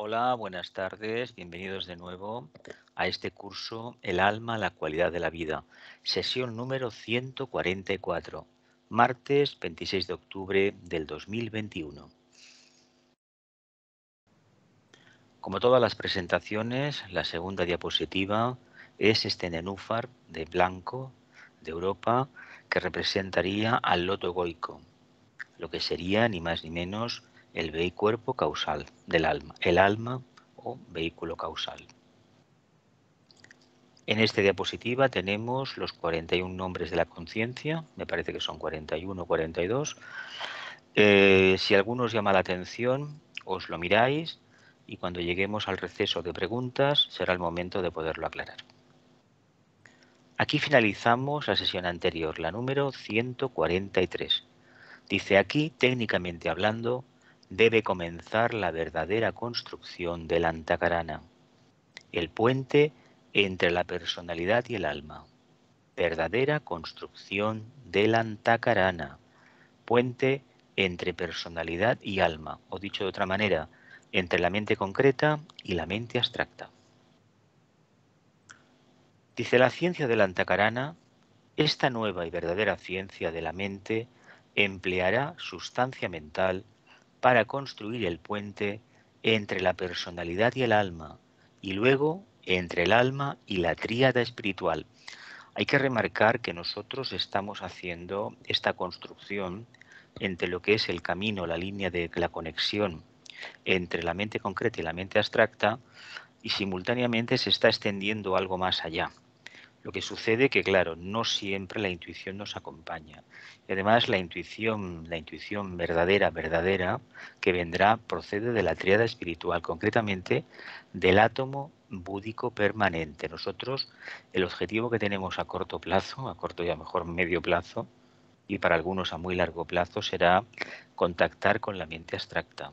Hola, buenas tardes, bienvenidos de nuevo a este curso El alma, la cualidad de la vida, sesión número 144, martes 26 de octubre del 2021. Como todas las presentaciones, la segunda diapositiva es este nenúfar de blanco de Europa que representaría al loto egoico, lo que sería ni más ni menos el cuerpo causal del alma, el alma o vehículo causal. En esta diapositiva tenemos los 41 nombres de la conciencia, me parece que son 41 o 42. Si alguno os llama la atención, os lo miráis y cuando lleguemos al receso de preguntas será el momento de poderlo aclarar. Aquí finalizamos la sesión anterior, la número 143. Dice aquí, técnicamente hablando, debe comenzar la verdadera construcción del Antakarana, el puente entre la personalidad y el alma. Verdadera construcción del Antakarana, puente entre personalidad y alma, o dicho de otra manera, entre la mente concreta y la mente abstracta. Dice la ciencia del Antakarana, esta nueva y verdadera ciencia de la mente empleará sustancia mental para construir el puente entre la personalidad y el alma, y luego entre el alma y la tríada espiritual. Hay que remarcar que nosotros estamos haciendo esta construcción entre lo que es el camino, la línea de la conexión entre la mente concreta y la mente abstracta, y simultáneamente se está extendiendo algo más allá. Lo que sucede que, claro, no siempre la intuición nos acompaña. Y además la intuición verdadera, que vendrá, procede de la tríada espiritual, concretamente del átomo búdico permanente. Nosotros, el objetivo que tenemos a corto plazo, a corto y a mejor medio plazo, y para algunos a muy largo plazo, será contactar con la mente abstracta,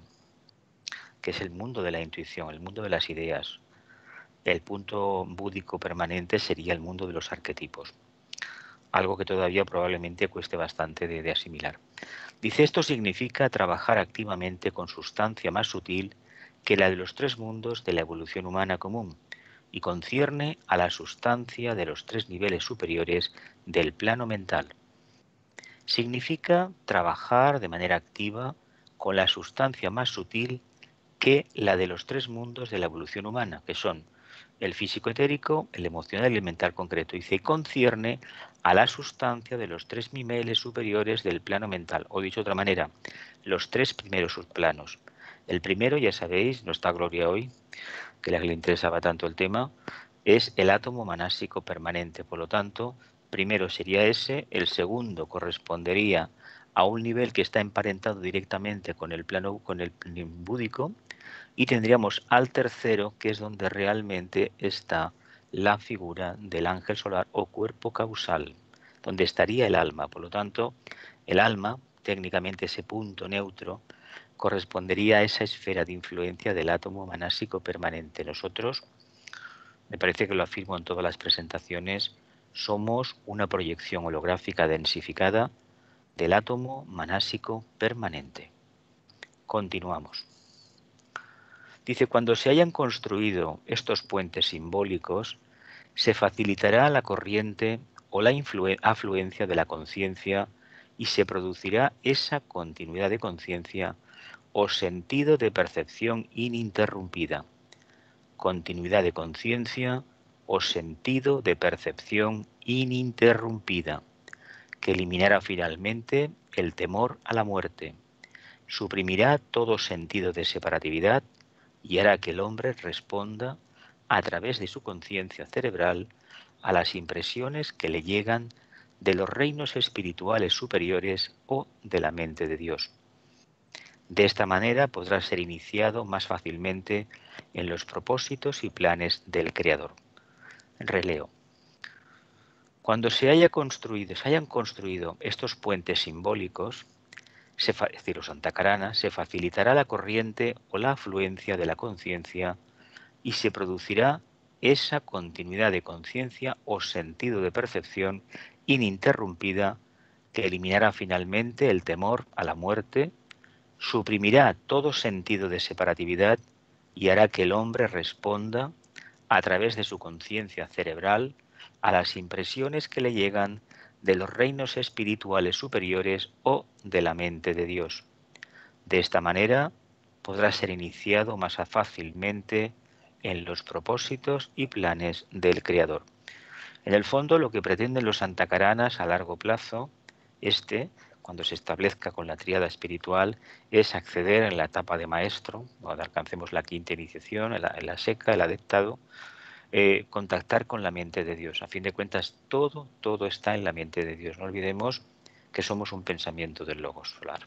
que es el mundo de la intuición, el mundo de las ideas. El punto búdico permanente sería el mundo de los arquetipos, algo que todavía probablemente cueste bastante de asimilar. Dice, esto significa trabajar activamente con sustancia más sutil que la de los tres mundos de la evolución humana común y concierne a la sustancia de los tres niveles superiores del plano mental. Significa trabajar de manera activa con la sustancia más sutil que la de los tres mundos de la evolución humana, que son el físico etérico, el emocional y el mental concreto. Dice, y concierne a la sustancia de los tres niveles superiores del plano mental, o dicho de otra manera, los tres primeros subplanos. El primero, ya sabéis, no está Gloria hoy, que le interesaba tanto el tema, es el átomo manásico permanente. Por lo tanto, primero sería ese, el segundo correspondería a un nivel que está emparentado directamente con el plano, con el búdico, y tendríamos al tercero, que es donde realmente está la figura del ángel solar o cuerpo causal, donde estaría el alma. Por lo tanto, el alma, técnicamente ese punto neutro, correspondería a esa esfera de influencia del átomo manásico permanente. Nosotros, me parece que lo afirmo en todas las presentaciones, somos una proyección holográfica densificada del átomo manásico permanente. Continuamos. Dice, cuando se hayan construido estos puentes simbólicos, se facilitará la corriente o la afluencia de la conciencia y se producirá esa continuidad de conciencia o sentido de percepción ininterrumpida. Continuidad de conciencia o sentido de percepción ininterrumpida, que eliminará finalmente el temor a la muerte, suprimirá todo sentido de separatividad y hará que el hombre responda a través de su conciencia cerebral a las impresiones que le llegan de los reinos espirituales superiores o de la mente de Dios. De esta manera podrá ser iniciado más fácilmente en los propósitos y planes del Creador. Releo. Cuando se hayan construido estos puentes simbólicos, es decir, los Antakarana, se facilitará la corriente o la afluencia de la conciencia y se producirá esa continuidad de conciencia o sentido de percepción ininterrumpida que eliminará finalmente el temor a la muerte, suprimirá todo sentido de separatividad y hará que el hombre responda a través de su conciencia cerebral a las impresiones que le llegan de los reinos espirituales superiores o de la mente de Dios. De esta manera podrá ser iniciado más fácilmente en los propósitos y planes del Creador. En el fondo, lo que pretenden los santacaranas a largo plazo, cuando se establezca con la tríada espiritual, es acceder en la etapa de maestro, cuando alcancemos la quinta iniciación, en la seca, el adeptado, contactar con la mente de Dios. A fin de cuentas, todo está en la mente de Dios. No olvidemos que somos un pensamiento del Logos solar.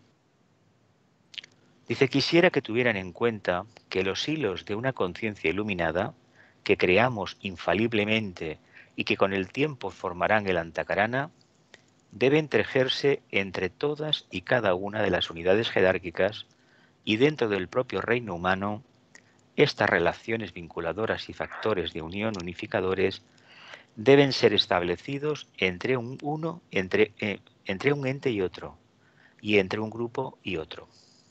Dice, quisiera que tuvieran en cuenta que los hilos de una conciencia iluminada, que creamos infaliblemente y que con el tiempo formarán el antakarana, deben tejerse entre todas y cada una de las unidades jerárquicas y dentro del propio reino humano. Estas relaciones vinculadoras y factores de unión unificadores deben ser establecidos entre entre un ente y otro, y entre un grupo y otro.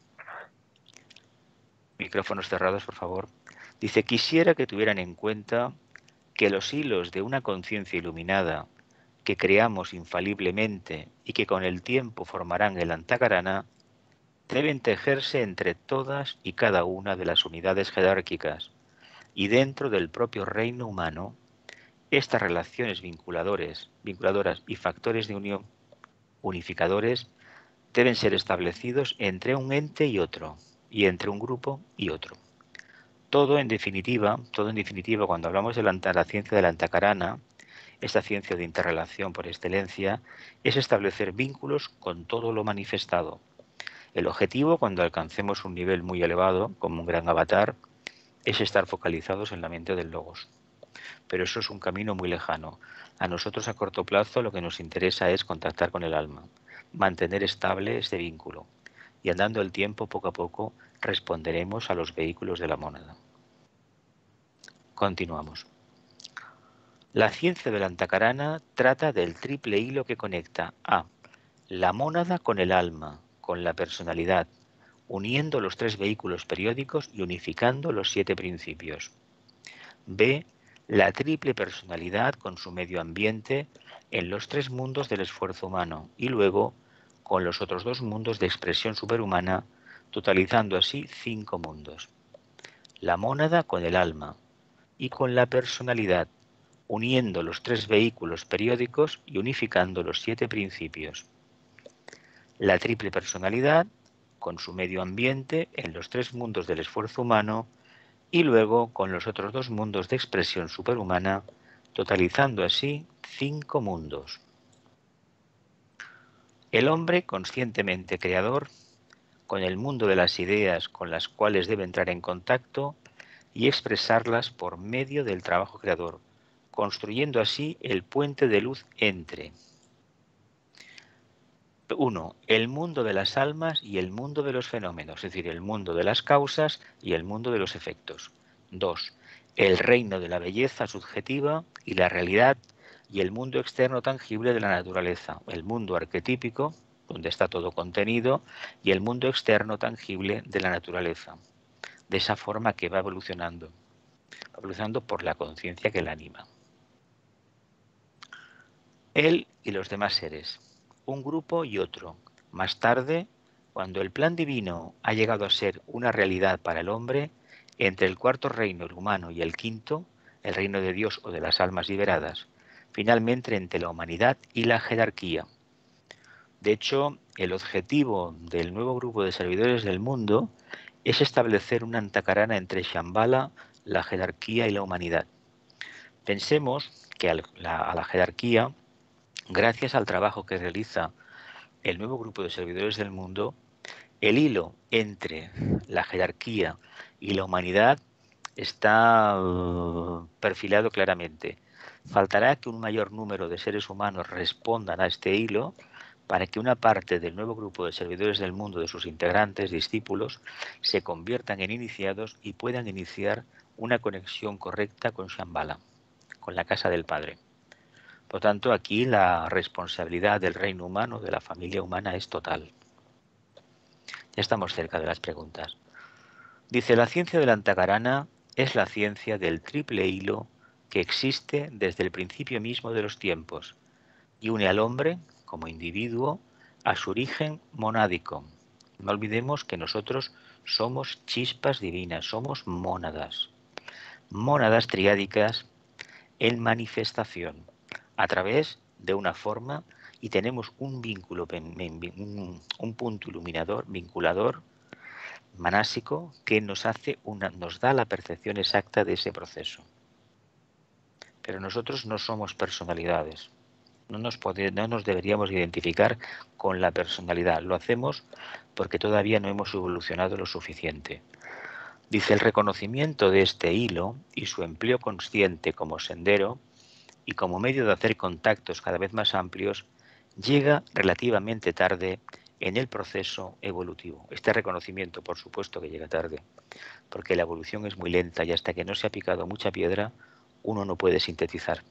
Micrófonos cerrados, por favor. Dice, quisiera que tuvieran en cuenta que los hilos de una conciencia iluminada que creamos infaliblemente y que con el tiempo formarán el antakarana, deben tejerse entre todas y cada una de las unidades jerárquicas y dentro del propio reino humano. Estas relaciones vinculadoras y factores de unión unificadores deben ser establecidos entre un ente y otro, y entre un grupo y otro. Todo en definitiva, cuando hablamos de la ciencia de la antakarana, esta ciencia de interrelación por excelencia, es establecer vínculos con todo lo manifestado. El objetivo, cuando alcancemos un nivel muy elevado, como un gran avatar, es estar focalizados en la mente del Logos. Pero eso es un camino muy lejano. A nosotros a corto plazo lo que nos interesa es contactar con el alma, mantener estable este vínculo, y andando el tiempo poco a poco responderemos a los vehículos de la mónada. Continuamos. La ciencia de la antakarana trata del triple hilo que conecta a la mónada con el alma, con la personalidad, uniendo los tres vehículos periódicos y unificando los 7 principios. B. La triple personalidad con su medio ambiente en los 3 mundos del esfuerzo humano y luego con los otros 2 mundos de expresión superhumana, totalizando así 5 mundos. La mónada con el alma y con la personalidad, uniendo los 3 vehículos periódicos y unificando los 7 principios. La triple personalidad con su medio ambiente en los 3 mundos del esfuerzo humano y luego con los otros 2 mundos de expresión superhumana, totalizando así 5 mundos. El hombre conscientemente creador, con el mundo de las ideas con las cuales debe entrar en contacto y expresarlas por medio del trabajo creador, construyendo así el puente de luz entre 1. El mundo de las almas y el mundo de los fenómenos, es decir, el mundo de las causas y el mundo de los efectos. 2. El reino de la belleza subjetiva y la realidad y el mundo externo tangible de la naturaleza, el mundo arquetípico, donde está todo contenido, y el mundo externo tangible de la naturaleza. De esa forma que va evolucionando por la conciencia que la anima. Él y los demás seres, un grupo y otro. Más tarde, cuando el plan divino ha llegado a ser una realidad para el hombre, entre el cuarto reino, el humano, y el quinto, el reino de Dios o de las almas liberadas, finalmente entre la humanidad y la jerarquía. De hecho, el objetivo del nuevo grupo de servidores del mundo es establecer una antakarana entre Shambhala, la jerarquía y la humanidad. Pensemos que a la jerarquía, gracias al trabajo que realiza el nuevo grupo de servidores del mundo, el hilo entre la jerarquía y la humanidad está perfilado claramente. Faltará que un mayor número de seres humanos respondan a este hilo para que una parte del nuevo grupo de servidores del mundo, de sus integrantes, discípulos, se conviertan en iniciados y puedan iniciar una conexión correcta con Shambhala, con la casa del Padre. Por tanto, aquí la responsabilidad del reino humano, de la familia humana, es total. Ya estamos cerca de las preguntas. Dice, la ciencia de la Antacarana es la ciencia del triple hilo que existe desde el principio mismo de los tiempos y une al hombre, como individuo, a su origen monádico. No olvidemos que nosotros somos chispas divinas, somos mónadas, mónadas triádicas en manifestación, a través de una forma, y tenemos un vínculo, un punto iluminador, vinculador, manásico, que nos da la percepción exacta de ese proceso. Pero nosotros no somos personalidades. No nos deberíamos identificar con la personalidad. Lo hacemos porque todavía no hemos evolucionado lo suficiente. Dice, el reconocimiento de este hilo y su empleo consciente como sendero y como medio de hacer contactos cada vez más amplios llega relativamente tarde en el proceso evolutivo. Este reconocimiento, por supuesto, que llega tarde, porque la evolución es muy lenta y hasta que no se ha picado mucha piedra, uno no puede sintetizar.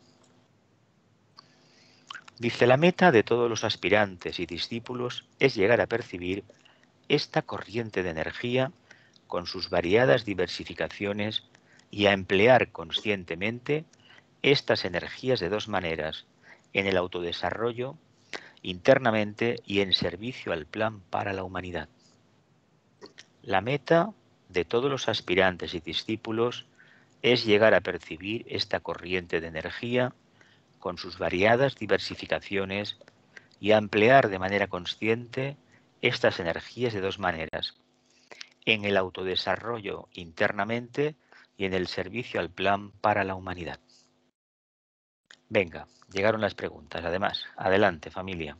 Dice, la meta de todos los aspirantes y discípulos es llegar a percibir esta corriente de energía con sus variadas diversificaciones y a emplear conscientemente estas energías de dos maneras, en el autodesarrollo internamente y en servicio al plan para la humanidad. La meta de todos los aspirantes y discípulos es llegar a percibir esta corriente de energía con sus variadas diversificaciones y a emplear de manera consciente estas energías de dos maneras, en el autodesarrollo internamente y en el servicio al plan para la humanidad. Venga, llegaron las preguntas, además. Adelante, familia.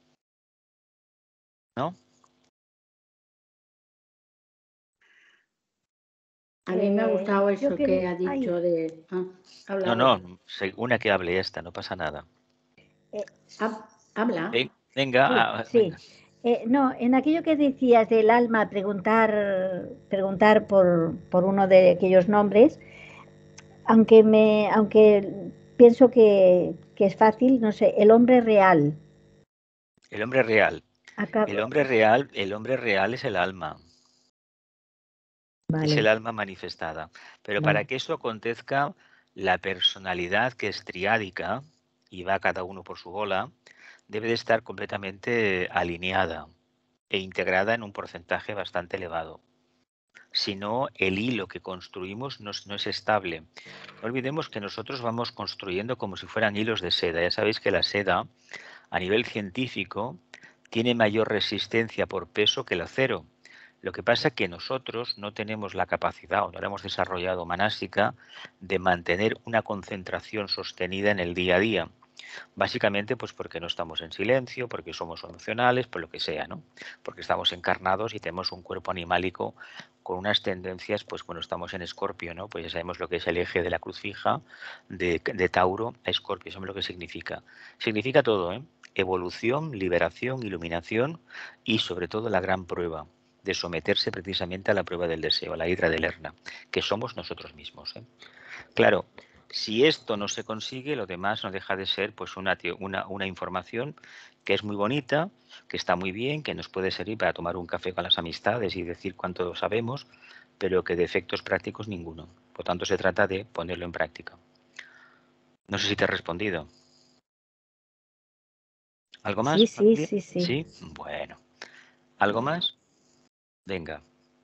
¿No? A mí me ha gustado eso que ha dicho de... No, una que hable esta, no pasa nada. Habla. Venga. Sí. No, en aquello que decías del alma, preguntar por uno de aquellos nombres, aunque pienso que es fácil, no sé, el hombre real. El hombre real. El hombre real es el alma. Vale. Es el alma manifestada. Pero vale, para que eso acontezca, la personalidad que es triádica, y va cada uno por su bola, debe de estar completamente alineada e integrada en un porcentaje bastante elevado. Si no, el hilo que construimos no es estable. No olvidemos que nosotros vamos construyendo como si fueran hilos de seda. Ya sabéis que la seda, a nivel científico, tiene mayor resistencia por peso que el acero. Lo que pasa es que nosotros no tenemos la capacidad, o no la hemos desarrollado manástica, de mantener una concentración sostenida en el día a día. Básicamente, pues porque no estamos en silencio, porque somos emocionales, por lo que sea, ¿no? Porque estamos encarnados y tenemos un cuerpo animálico con unas tendencias, pues cuando estamos en Escorpio, ¿no? Pues ya sabemos lo que es el eje de la cruz fija de Tauro a Escorpio, sabemos lo que significa. Significa todo, ¿eh? Evolución, liberación, iluminación y sobre todo la gran prueba de someterse precisamente a la prueba del deseo, a la hidra de Lerna, que somos nosotros mismos, ¿eh? Claro, si esto no se consigue, lo demás no deja de ser pues una información que es muy bonita, que está muy bien, que nos puede servir para tomar un café con las amistades y decir cuánto sabemos, pero que de efectos prácticos ninguno. Por tanto, se trata de ponerlo en práctica. No sé si te he respondido. ¿Algo más? Sí. ¿Sí? Bueno. ¿Algo más? Venga.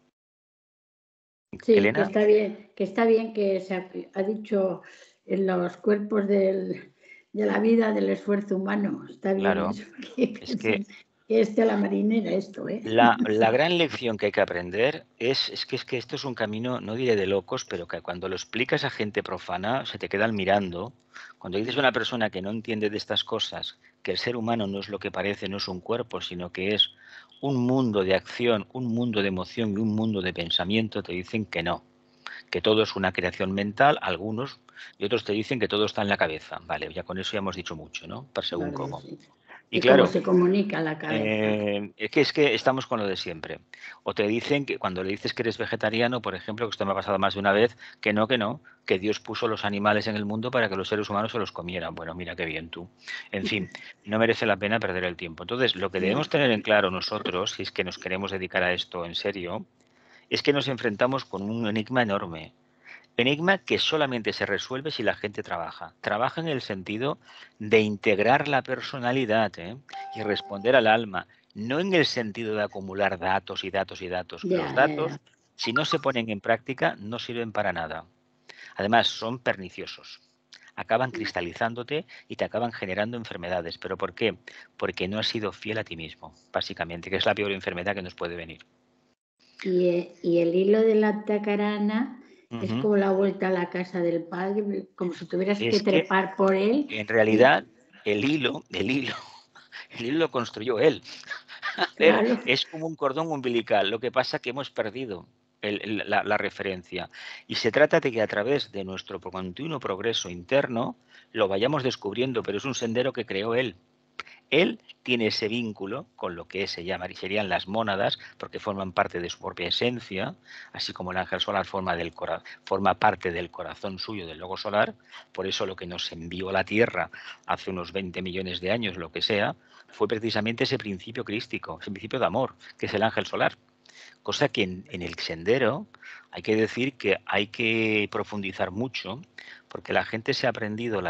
Sí, Elena. Que está bien que se ha dicho en los cuerpos de la vida del esfuerzo humano. Está bien claro, eso. Que esté a la marinera esto, ¿eh? La gran lección que hay que aprender es que esto es un camino, no diré de locos, pero que cuando lo explicas a gente profana se te quedan mirando. Cuando dices a una persona que no entiende de estas cosas, que el ser humano no es lo que parece, no es un cuerpo, sino que es un mundo de acción, un mundo de emoción y un mundo de pensamiento, te dicen que no, que todo es una creación mental, algunos, y otros te dicen que todo está en la cabeza. Vale, ya con eso ya hemos dicho mucho, ¿no? Para según vale, cómo. Sí. Y claro, cómo se comunica la cabeza. Es que estamos con lo de siempre. O te dicen que cuando le dices que eres vegetariano, por ejemplo, que esto me ha pasado más de una vez, que no, que Dios puso los animales en el mundo para que los seres humanos se los comieran. Bueno, mira qué bien tú. En fin, no merece la pena perder el tiempo. Entonces, lo que debemos tener en claro nosotros, si es que nos queremos dedicar a esto en serio, es que nos enfrentamos con un enigma enorme. Enigma que solamente se resuelve si la gente trabaja. Trabaja en el sentido de integrar la personalidad, ¿eh? Y responder al alma, no en el sentido de acumular datos y datos y datos. Los datos, Ya. si no se ponen en práctica, no sirven para nada. Además, son perniciosos. Acaban cristalizándote y te acaban generando enfermedades. ¿Pero por qué? Porque no has sido fiel a ti mismo, básicamente, que es la peor enfermedad que nos puede venir. Y el hilo de la tacarana es Ujú. como la vuelta a la casa del padre, como si tuvieras que Es que, trepar por él. en realidad, el hilo lo construyó él. A ver, Claro, es como un cordón umbilical. Lo que pasa es que hemos perdido la referencia. Y se trata de que a través de nuestro continuo progreso interno lo vayamos descubriendo, pero es un sendero que creó él. Él tiene ese vínculo con lo que se llama, y serían las mónadas, porque forman parte de su propia esencia, así como el ángel solar forma parte del corazón suyo, del logo solar. Por eso lo que nos envió a la Tierra hace unos 20 millones de años, lo que sea, fue precisamente ese principio crístico, ese principio de amor, que es el ángel solar. Cosa que en el sendero hay que decir que hay que profundizar mucho, porque la gente se ha aprendido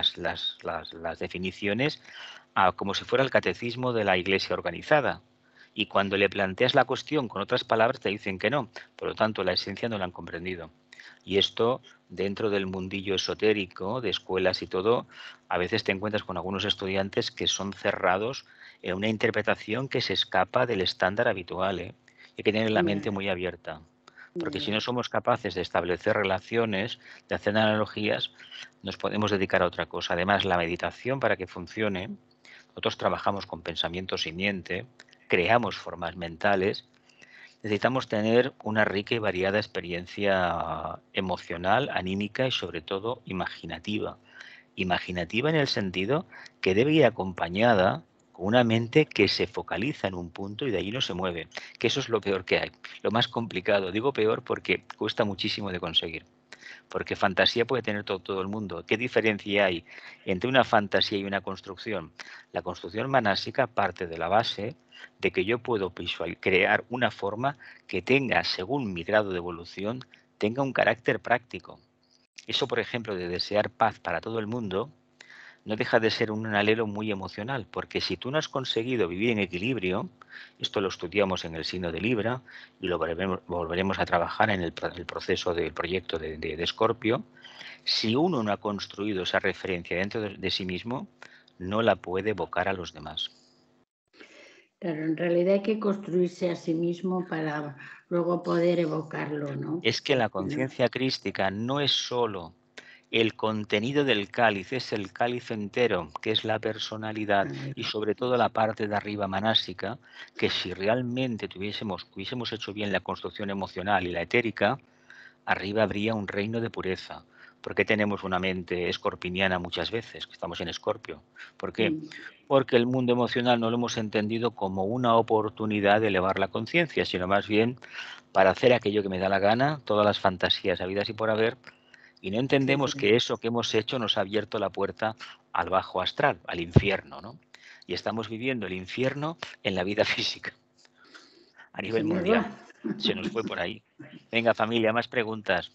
las definiciones como si fuera el catecismo de la iglesia organizada. Y cuando le planteas la cuestión con otras palabras te dicen que no. Por lo tanto, la esencia no la han comprendido. Y esto, dentro del mundillo esotérico, de escuelas y todo, a veces te encuentras con algunos estudiantes que son cerrados en una interpretación que se escapa del estándar habitual. Hay que tener la mente ya, muy abierta. Porque si ya. no somos capaces de establecer relaciones, de hacer analogías, nos podemos dedicar a otra cosa. Además, la meditación, para que funcione, nosotros trabajamos con pensamiento simiente, creamos formas mentales, necesitamos tener una rica y variada experiencia emocional, anímica y sobre todo imaginativa. Imaginativa en el sentido que debe ir acompañada con una mente que se focaliza en un punto y de ahí no se mueve, que eso es lo peor que hay, lo más complicado. Digo peor porque cuesta muchísimo de conseguir. Porque fantasía puede tener todo el mundo. ¿Qué diferencia hay entre una fantasía y una construcción? La construcción manásica parte de la base de que yo puedo crear una forma que tenga, según mi grado de evolución, tenga un carácter práctico. Eso, por ejemplo, de desear paz para todo el mundo, no deja de ser un alelo muy emocional, porque si tú no has conseguido vivir en equilibrio, esto lo estudiamos en el signo de Libra y lo volveremos a trabajar en el proceso del proyecto de Escorpio, si uno no ha construido esa referencia dentro de sí mismo, no la puede evocar a los demás. Claro, en realidad hay que construirse a sí mismo para luego poder evocarlo, ¿no? Es que la No, conciencia crística no es solo el contenido del cáliz, es el cáliz entero, que es la personalidad y sobre todo la parte de arriba manásica, que si realmente hubiésemos hecho bien la construcción emocional y la etérica, arriba habría un reino de pureza. ¿Por qué tenemos una mente escorpiniana muchas veces, que estamos en Escorpio? ¿Por qué? Porque el mundo emocional no lo hemos entendido como una oportunidad de elevar la conciencia, sino más bien para hacer aquello que me da la gana, todas las fantasías habidas y por haber, y no sí, entendemos sí. que eso que hemos hecho nos ha abierto la puerta al bajo astral, al infierno, ¿no? Y estamos viviendo el infierno en la vida física, a Se nivel nos mundial. va. Se nos fue por ahí. Venga, familia, más preguntas.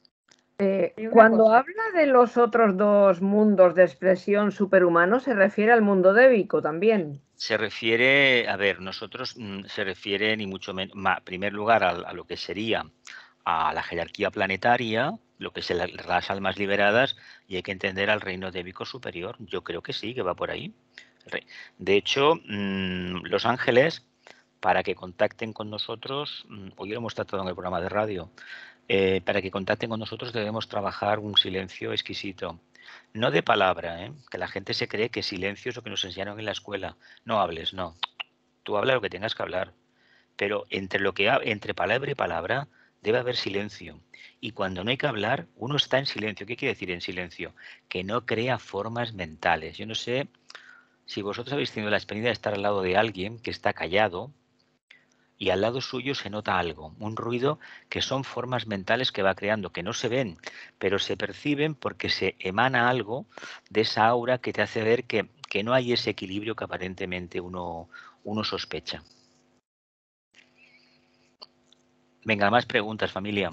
Cuando habla de los otros dos mundos de expresión superhumano, se refiere al mundo débico también. Se refiere, a ver, nosotros se refiere ni mucho menos, en primer lugar, a lo que sería a la jerarquía planetaria, lo que es las almas liberadas, y hay que entender al reino débico superior. Yo creo que sí, que va por ahí. De hecho, los ángeles, para que contacten con nosotros, hoy lo hemos tratado en el programa de radio, para que contacten con nosotros debemos trabajar un silencio exquisito. No de palabra, que la gente se cree que silencio es lo que nos enseñaron en la escuela. No hables, no. Tú habla lo que tengas que hablar. Pero entre palabra y palabra debe haber silencio. Y cuando no hay que hablar, uno está en silencio. ¿Qué quiere decir en silencio? Que no crea formas mentales. Yo no sé si vosotros habéis tenido la experiencia de estar al lado de alguien que está callado y al lado suyo se nota algo, un ruido que son formas mentales que va creando, que no se ven, pero se perciben porque se emana algo de esa aura que te hace ver que no hay ese equilibrio que aparentemente uno sospecha. Venga, más preguntas, familia.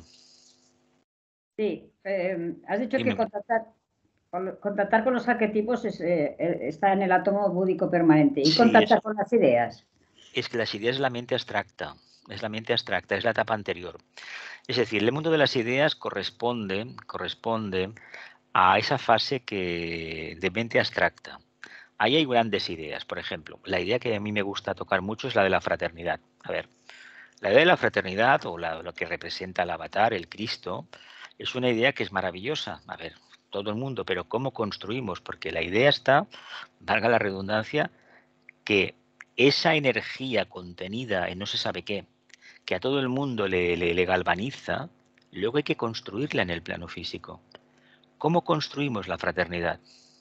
Sí, has dicho Dime. que contactar con los arquetipos está en el átomo búdico permanente. ¿Y Sí, contactar con las ideas? Es que las ideas es la mente abstracta, es la etapa anterior. Es decir, el mundo de las ideas corresponde a esa fase de mente abstracta. Ahí hay grandes ideas, por ejemplo, la idea que a mí me gusta tocar mucho es la de la fraternidad. A ver, la idea de la fraternidad o lo que representa el avatar, el Cristo, es una idea que es maravillosa. A ver, todo el mundo, pero ¿cómo construimos? Porque la idea está, valga la redundancia, que esa energía contenida en no se sabe qué, que a todo el mundo le galvaniza, luego hay que construirla en el plano físico. ¿Cómo construimos la fraternidad?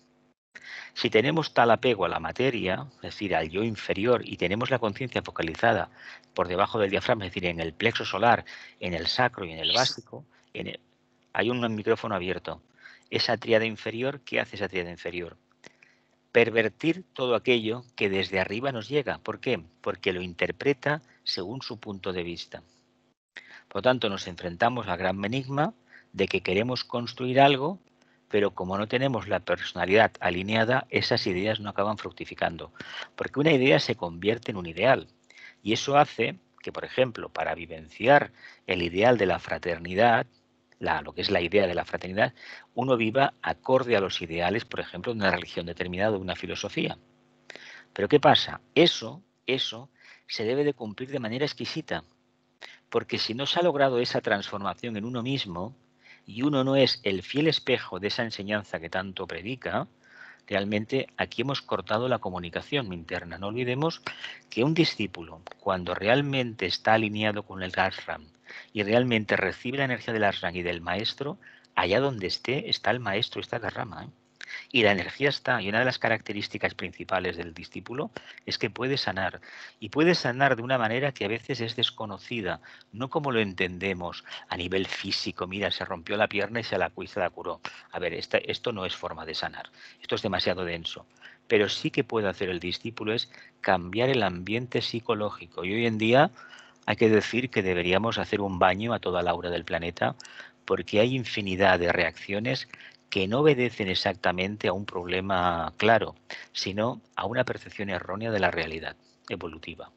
Si tenemos tal apego a la materia, es decir, al yo inferior, y tenemos la conciencia focalizada por debajo del diafragma, es decir, en el plexo solar, en el sacro y en el básico, hay un micrófono abierto. Esa tríada inferior, ¿qué hace esa tríada inferior? Pervertir todo aquello que desde arriba nos llega. ¿Por qué? Porque lo interpreta según su punto de vista. Por lo tanto, nos enfrentamos al gran enigma de que queremos construir algo, pero como no tenemos la personalidad alineada, esas ideas no acaban fructificando. Porque una idea se convierte en un ideal. Y eso hace que, por ejemplo, para vivenciar el ideal de la fraternidad, lo que es la idea de la fraternidad, uno viva acorde a los ideales, por ejemplo, de una religión determinada o de una filosofía. Pero ¿qué pasa? Eso se debe de cumplir de manera exquisita, porque si no se ha logrado esa transformación en uno mismo y uno no es el fiel espejo de esa enseñanza que tanto predica, realmente aquí hemos cortado la comunicación interna. No olvidemos que un discípulo, cuando realmente está alineado con el ashram y realmente recibe la energía del ashram y del maestro, allá donde esté, está el maestro, está la rama. Y la energía está, y una de las características principales del discípulo es que puede sanar, y puede sanar de una manera que a veces es desconocida, no como lo entendemos a nivel físico. Mira, se rompió la pierna y se la curó. A ver, esto no es forma de sanar, esto es demasiado denso. Pero sí que puede hacer el discípulo es cambiar el ambiente psicológico. Y hoy en día hay que decir que deberíamos hacer un baño a toda la aura del planeta, porque hay infinidad de reacciones que no obedecen exactamente a un problema claro, sino a una percepción errónea de la realidad evolutiva.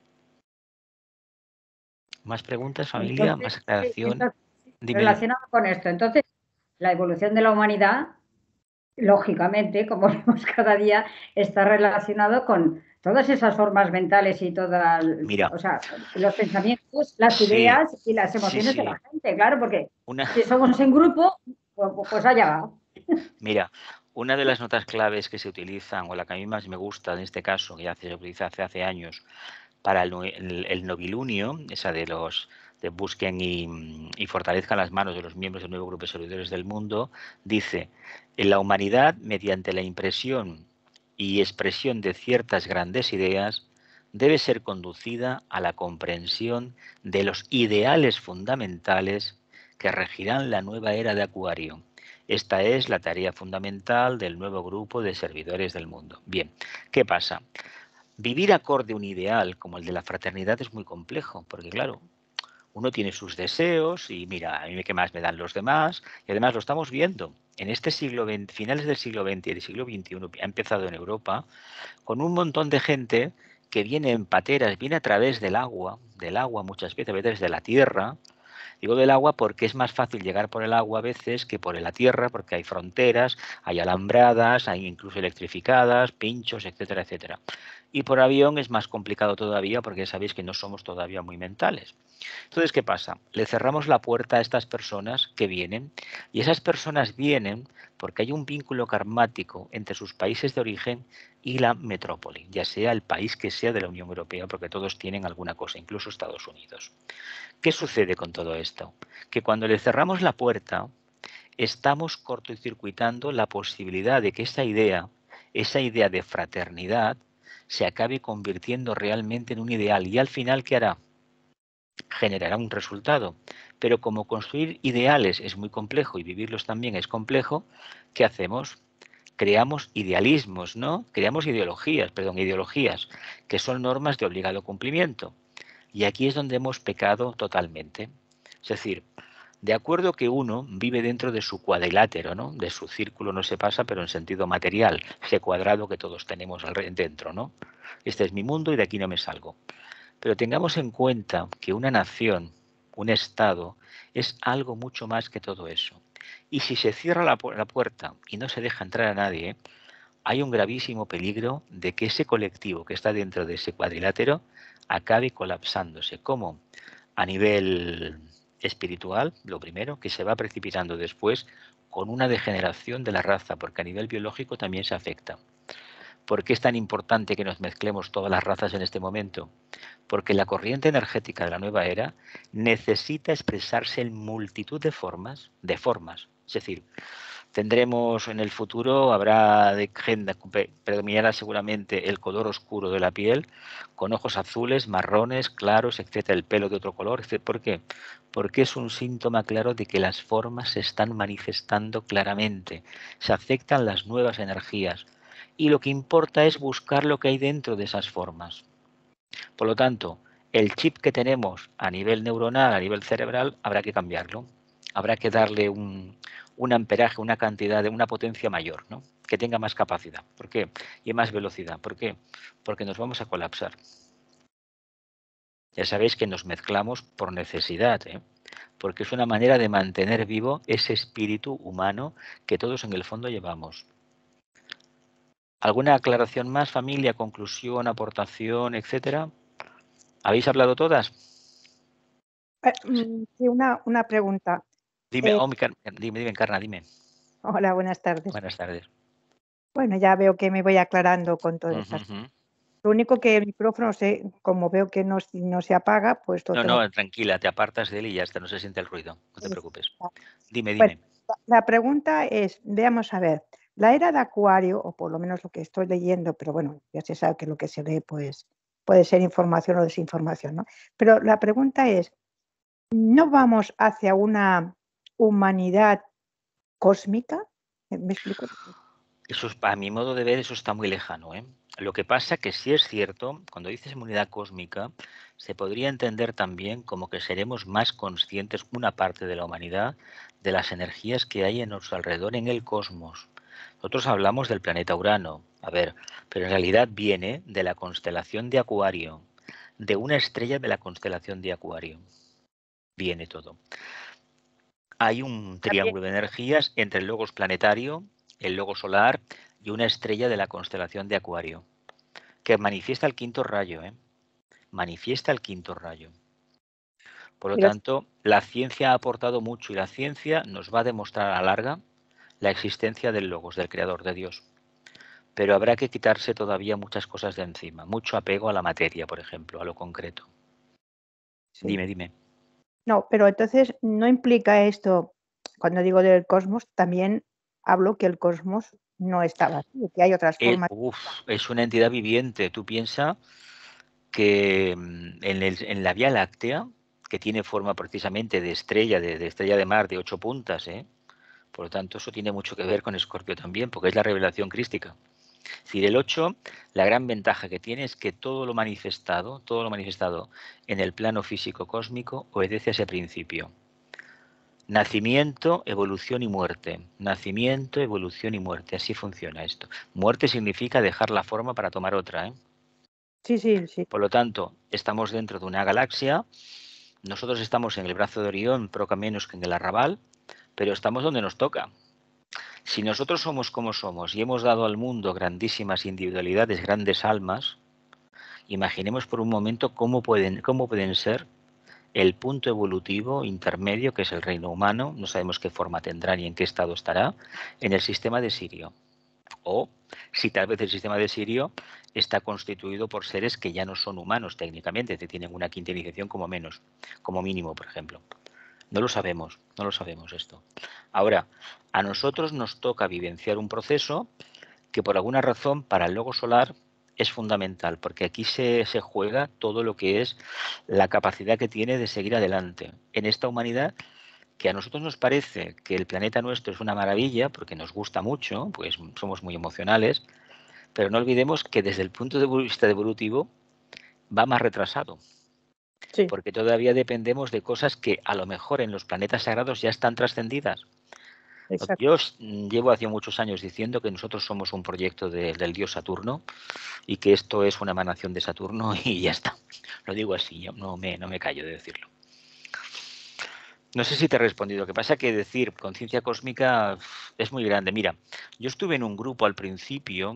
¿Más preguntas, familia? Entonces, ¿Más aclaración? Relacionado con esto, entonces, la evolución de la humanidad, lógicamente, como vemos cada día, está relacionado con todas esas formas mentales y todas, o sea, los pensamientos, las ideas y las emociones de la gente, claro, porque si somos en grupo, pues allá va. Mira, una de las notas claves que se utilizan, o la que a mí más me gusta en este caso, que ya se utiliza hace años, para el novilunio, esa de los de busquen y fortalezcan las manos de los miembros del nuevo grupo de servidores del mundo, dice: en la humanidad, mediante la impresión y expresión de ciertas grandes ideas, debe ser conducida a la comprensión de los ideales fundamentales que regirán la nueva era de Acuario. Esta es la tarea fundamental del nuevo grupo de servidores del mundo. Bien, ¿qué pasa? Vivir acorde a un ideal como el de la fraternidad es muy complejo, porque claro, uno tiene sus deseos y mira, a mí qué más me dan los demás, y además lo estamos viendo. En este siglo XX, finales del siglo XX y el siglo XXI, ha empezado en Europa, con un montón de gente que viene en pateras, viene a través del agua muchas veces, a veces de la tierra. Digo del agua porque es más fácil llegar por el agua a veces que por la tierra, porque hay fronteras, hay alambradas, hay incluso electrificadas, pinchos, etcétera, etcétera. Y por avión es más complicado todavía porque sabéis que no somos todavía muy mentales. Entonces, ¿qué pasa? Le cerramos la puerta a estas personas que vienen, y esas personas vienen porque hay un vínculo karmático entre sus países de origen y la metrópoli, ya sea el país que sea de la Unión Europea, porque todos tienen alguna cosa, incluso Estados Unidos. ¿Qué sucede con todo esto? Que cuando le cerramos la puerta, estamos cortocircuitando la posibilidad de que esa idea de fraternidad, se acabe convirtiendo realmente en un ideal. Y al final, ¿qué hará? Generará un resultado. Pero como construir ideales es muy complejo y vivirlos también es complejo, ¿qué hacemos? Creamos idealismos, ¿no? Creamos ideologías, que son normas de obligado cumplimiento. Y aquí es donde hemos pecado totalmente. Es decir, de acuerdo que uno vive dentro de su cuadrilátero, ¿no? De su círculo no se pasa, pero en sentido material, ese cuadrado que todos tenemos dentro, ¿no? Este es mi mundo y de aquí no me salgo. Pero tengamos en cuenta que una nación, un Estado, es algo mucho más que todo eso. Y si se cierra la puerta y no se deja entrar a nadie, hay un gravísimo peligro de que ese colectivo que está dentro de ese cuadrilátero acabe colapsándose. ¿Cómo? A nivel espiritual, lo primero, que se va precipitando después con una degeneración de la raza, porque a nivel biológico también se afecta. ¿Por qué es tan importante que nos mezclemos todas las razas en este momento? Porque la corriente energética de la nueva era necesita expresarse en multitud de formas. Es decir, tendremos en el futuro, habrá de gente, predominará seguramente el color oscuro de la piel, con ojos azules, marrones, claros, etcétera, el pelo de otro color, etcétera. ¿Por qué? Porque es un síntoma claro de que las formas se están manifestando claramente, se aceptan las nuevas energías y lo que importa es buscar lo que hay dentro de esas formas. Por lo tanto, el chip que tenemos a nivel neuronal, a nivel cerebral, habrá que cambiarlo. Habrá que darle un amperaje, una cantidad, una potencia mayor, ¿no? Que tenga más capacidad. ¿Por qué? Y más velocidad. ¿Por qué? Porque nos vamos a colapsar. Ya sabéis que nos mezclamos por necesidad, ¿eh? Porque es una manera de mantener vivo ese espíritu humano que todos en el fondo llevamos. ¿Alguna aclaración más, familia, conclusión, aportación, etcétera? ¿Habéis hablado todas? Sí, una pregunta. Dime, dime, Encarna, dime. Hola, buenas tardes. Buenas tardes. Bueno, ya veo que me voy aclarando con todas esas. Lo único que el micrófono, como veo que no se apaga, pues todo. No, tranquila, te apartas de él y ya está, no se siente el ruido, no te preocupes. Dime. Bueno, la pregunta es, veamos a ver, la era de Acuario, o por lo menos lo que estoy leyendo, pero bueno, ya se sabe que lo que se lee pues puede ser información o desinformación, ¿no? Pero la pregunta es, ¿no vamos hacia una humanidad cósmica? ¿Me explico? Eso es, a mi modo de ver, eso está muy lejano, ¿eh? Lo que pasa que sí es cierto, cuando dices humanidad cósmica, se podría entender también como que seremos más conscientes, una parte de la humanidad, de las energías que hay en nuestro alrededor en el cosmos. Nosotros hablamos del planeta Urano, pero en realidad viene de la constelación de Acuario, de una estrella de la constelación de Acuario. Viene todo. Hay un triángulo de energías entre el logos planetario, el logo solar y una estrella de la constelación de Acuario, que manifiesta el quinto rayo, manifiesta el quinto rayo. Por lo tanto, la ciencia ha aportado mucho y la ciencia nos va a demostrar a la larga la existencia del logos, del creador, de Dios. Pero habrá que quitarse todavía muchas cosas de encima, mucho apego a la materia, por ejemplo, a lo concreto. Sí. Dime. No, pero entonces no implica esto, cuando digo del cosmos, también hablo que el cosmos no está vacío, que hay otras formas. Es una entidad viviente. Tú piensas que en la Vía Láctea, que tiene forma precisamente de estrella de mar de 8 puntas, por lo tanto eso tiene mucho que ver con Escorpio también, porque es la revelación crística. Es decir, el 8, la gran ventaja que tiene es que todo lo manifestado en el plano físico cósmico obedece a ese principio. Nacimiento, evolución y muerte. Nacimiento, evolución y muerte. Así funciona esto. Muerte significa dejar la forma para tomar otra, ¿eh? Sí. Por lo tanto, estamos dentro de una galaxia. Nosotros estamos en el brazo de Orión, poco menos que en el arrabal, pero estamos donde nos toca. Si nosotros somos como somos y hemos dado al mundo grandísimas individualidades, grandes almas, imaginemos por un momento cómo pueden ser el punto evolutivo intermedio, que es el reino humano, no sabemos qué forma tendrá ni en qué estado estará, en el sistema de Sirio. O si tal vez el sistema de Sirio está constituido por seres que ya no son humanos técnicamente, que tienen una quinta iniciación como mínimo, por ejemplo. No lo sabemos esto. Ahora, a nosotros nos toca vivenciar un proceso que por alguna razón para el logo solar es fundamental, porque aquí se juega todo lo que es la capacidad que tiene de seguir adelante en esta humanidad, que a nosotros nos parece que el planeta nuestro es una maravilla, porque nos gusta mucho, pues somos muy emocionales, pero no olvidemos que desde el punto de vista evolutivo va más retrasado. Sí. Porque todavía dependemos de cosas que a lo mejor en los planetas sagrados ya están trascendidas. Exacto. Yo llevo hace muchos años diciendo que nosotros somos un proyecto del dios Saturno y que esto es una emanación de Saturno y ya está. Lo digo así, yo no me callo de decirlo. No sé si te he respondido. Lo que pasa es que decir conciencia cósmica es muy grande. Mira, yo estuve en un grupo al principio,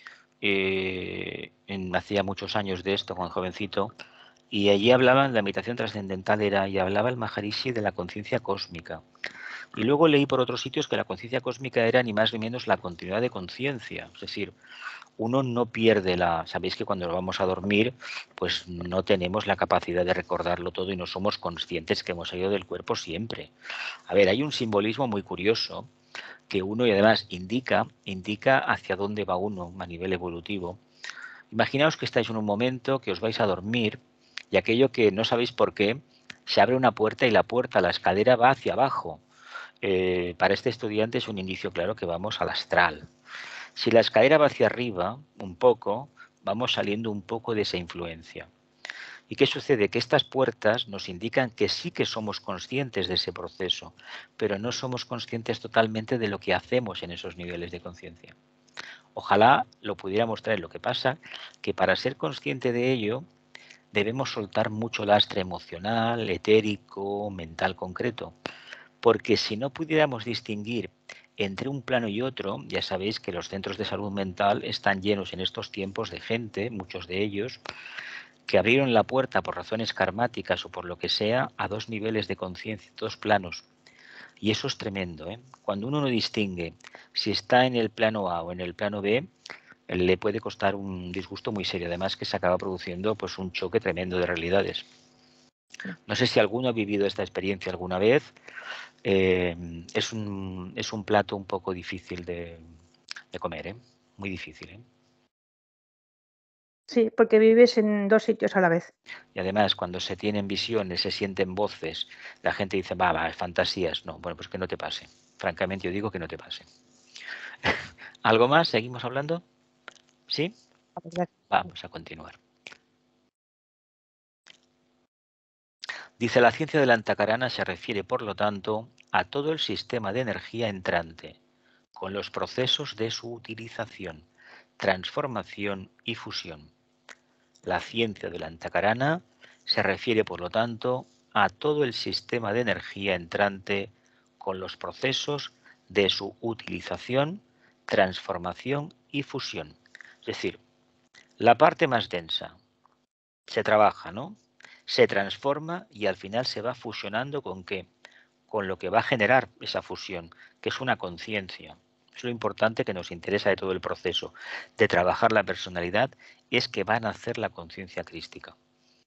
hacía muchos años de esto, cuando jovencito, y allí hablaban, la meditación trascendental era, y hablaba el Maharishi de la conciencia cósmica. Y luego leí por otros sitios que la conciencia cósmica era ni más ni menos la continuidad de conciencia. Es decir, uno no pierde sabéis que cuando vamos a dormir, pues no tenemos la capacidad de recordarlo todo y no somos conscientes que hemos salido del cuerpo siempre. A ver, hay un simbolismo muy curioso que uno y además indica hacia dónde va uno a nivel evolutivo. Imaginaos que estáis en un momento que os vais a dormir y aquello que no sabéis por qué, se abre una puerta y la escalera va hacia abajo. Para este estudiante es un indicio claro que vamos al astral. Si la escalera va hacia arriba, un poco, vamos saliendo un poco de esa influencia. ¿Y qué sucede? Que estas puertas nos indican que sí que somos conscientes de ese proceso, pero no somos conscientes totalmente de lo que hacemos en esos niveles de conciencia. Ojalá lo pudiera mostrar. Lo que pasa que para ser consciente de ello debemos soltar mucho lastre emocional, etérico, mental concreto. Porque si no pudiéramos distinguir entre un plano y otro, ya sabéis que los centros de salud mental están llenos en estos tiempos de gente, muchos de ellos, que abrieron la puerta por razones karmáticas o por lo que sea a dos niveles de conciencia, dos planos. Y eso es tremendo, ¿eh? Cuando uno no distingue si está en el plano A o en el plano B, le puede costar un disgusto muy serio. Además que se acaba produciendo pues un choque tremendo de realidades. No sé si alguno ha vivido esta experiencia alguna vez. Es un plato un poco difícil de comer, ¿eh? Muy difícil, ¿eh? Sí, porque vives en dos sitios a la vez. Y además, cuando se tienen visiones, se sienten voces, la gente dice, va, fantasías. No, bueno, pues que no te pase. Francamente, yo digo que no te pase. ¿Algo más? ¿Seguimos hablando? ¿Sí? Vamos a continuar. Dice, la ciencia de la Antakarana se refiere, por lo tanto, a todo el sistema de energía entrante, con los procesos de su utilización, transformación y fusión. La ciencia de la Antakarana se refiere, por lo tanto, a todo el sistema de energía entrante con los procesos de su utilización, transformación y fusión. Es decir, la parte más densa se trabaja, ¿no? Se transforma y al final se va fusionando ¿con qué? Con lo que va a generar esa fusión, que es una conciencia. Es lo importante que nos interesa de todo el proceso de trabajar la personalidad, es que van a hacer la conciencia crística.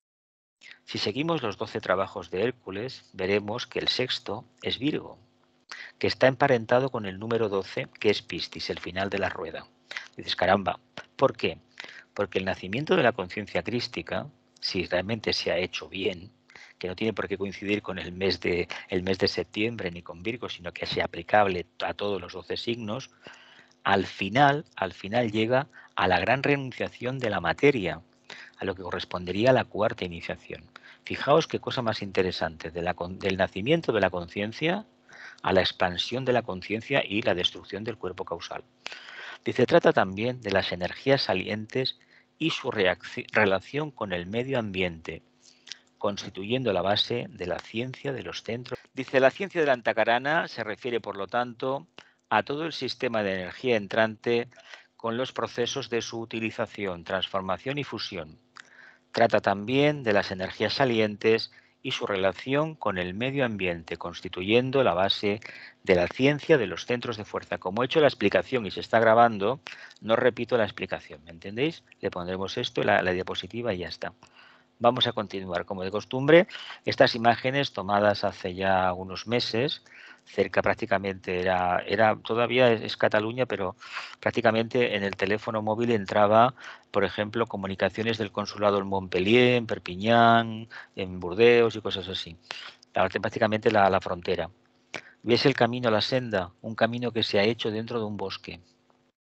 Si seguimos los 12 trabajos de Hércules, veremos que el sexto es Virgo, que está emparentado con el número 12, que es Piscis, el final de la rueda. Dices, caramba, ¿por qué? Porque el nacimiento de la conciencia crística, si realmente se ha hecho bien, que no tiene por qué coincidir con el mes de septiembre ni con Virgo, sino que sea aplicable a todos los 12 signos, al final llega a la gran renunciación de la materia, a lo que correspondería a la cuarta iniciación. Fijaos qué cosa más interesante, del nacimiento de la conciencia a la expansión de la conciencia y la destrucción del cuerpo causal. Dice, trata también de las energías salientes y su relación con el medio ambiente, constituyendo la base de la ciencia de los centros. Dice, la ciencia de la Antakarana se refiere, por lo tanto, a todo el sistema de energía entrante con los procesos de su utilización, transformación y fusión. Trata también de las energías salientes y su relación con el medio ambiente, constituyendo la base de la ciencia de los centros de fuerza. Como he hecho la explicación y se está grabando, no repito la explicación, ¿me entendéis? Le pondremos esto, la diapositiva y ya está. Vamos a continuar. Como de costumbre, estas imágenes tomadas hace ya unos meses, cerca prácticamente todavía es Cataluña, pero prácticamente en el teléfono móvil entraba, por ejemplo, comunicaciones del consulado en Montpellier, en Perpiñán, en Burdeos y cosas así. Prácticamente la frontera. ¿Ves el camino a la senda? Un camino que se ha hecho dentro de un bosque.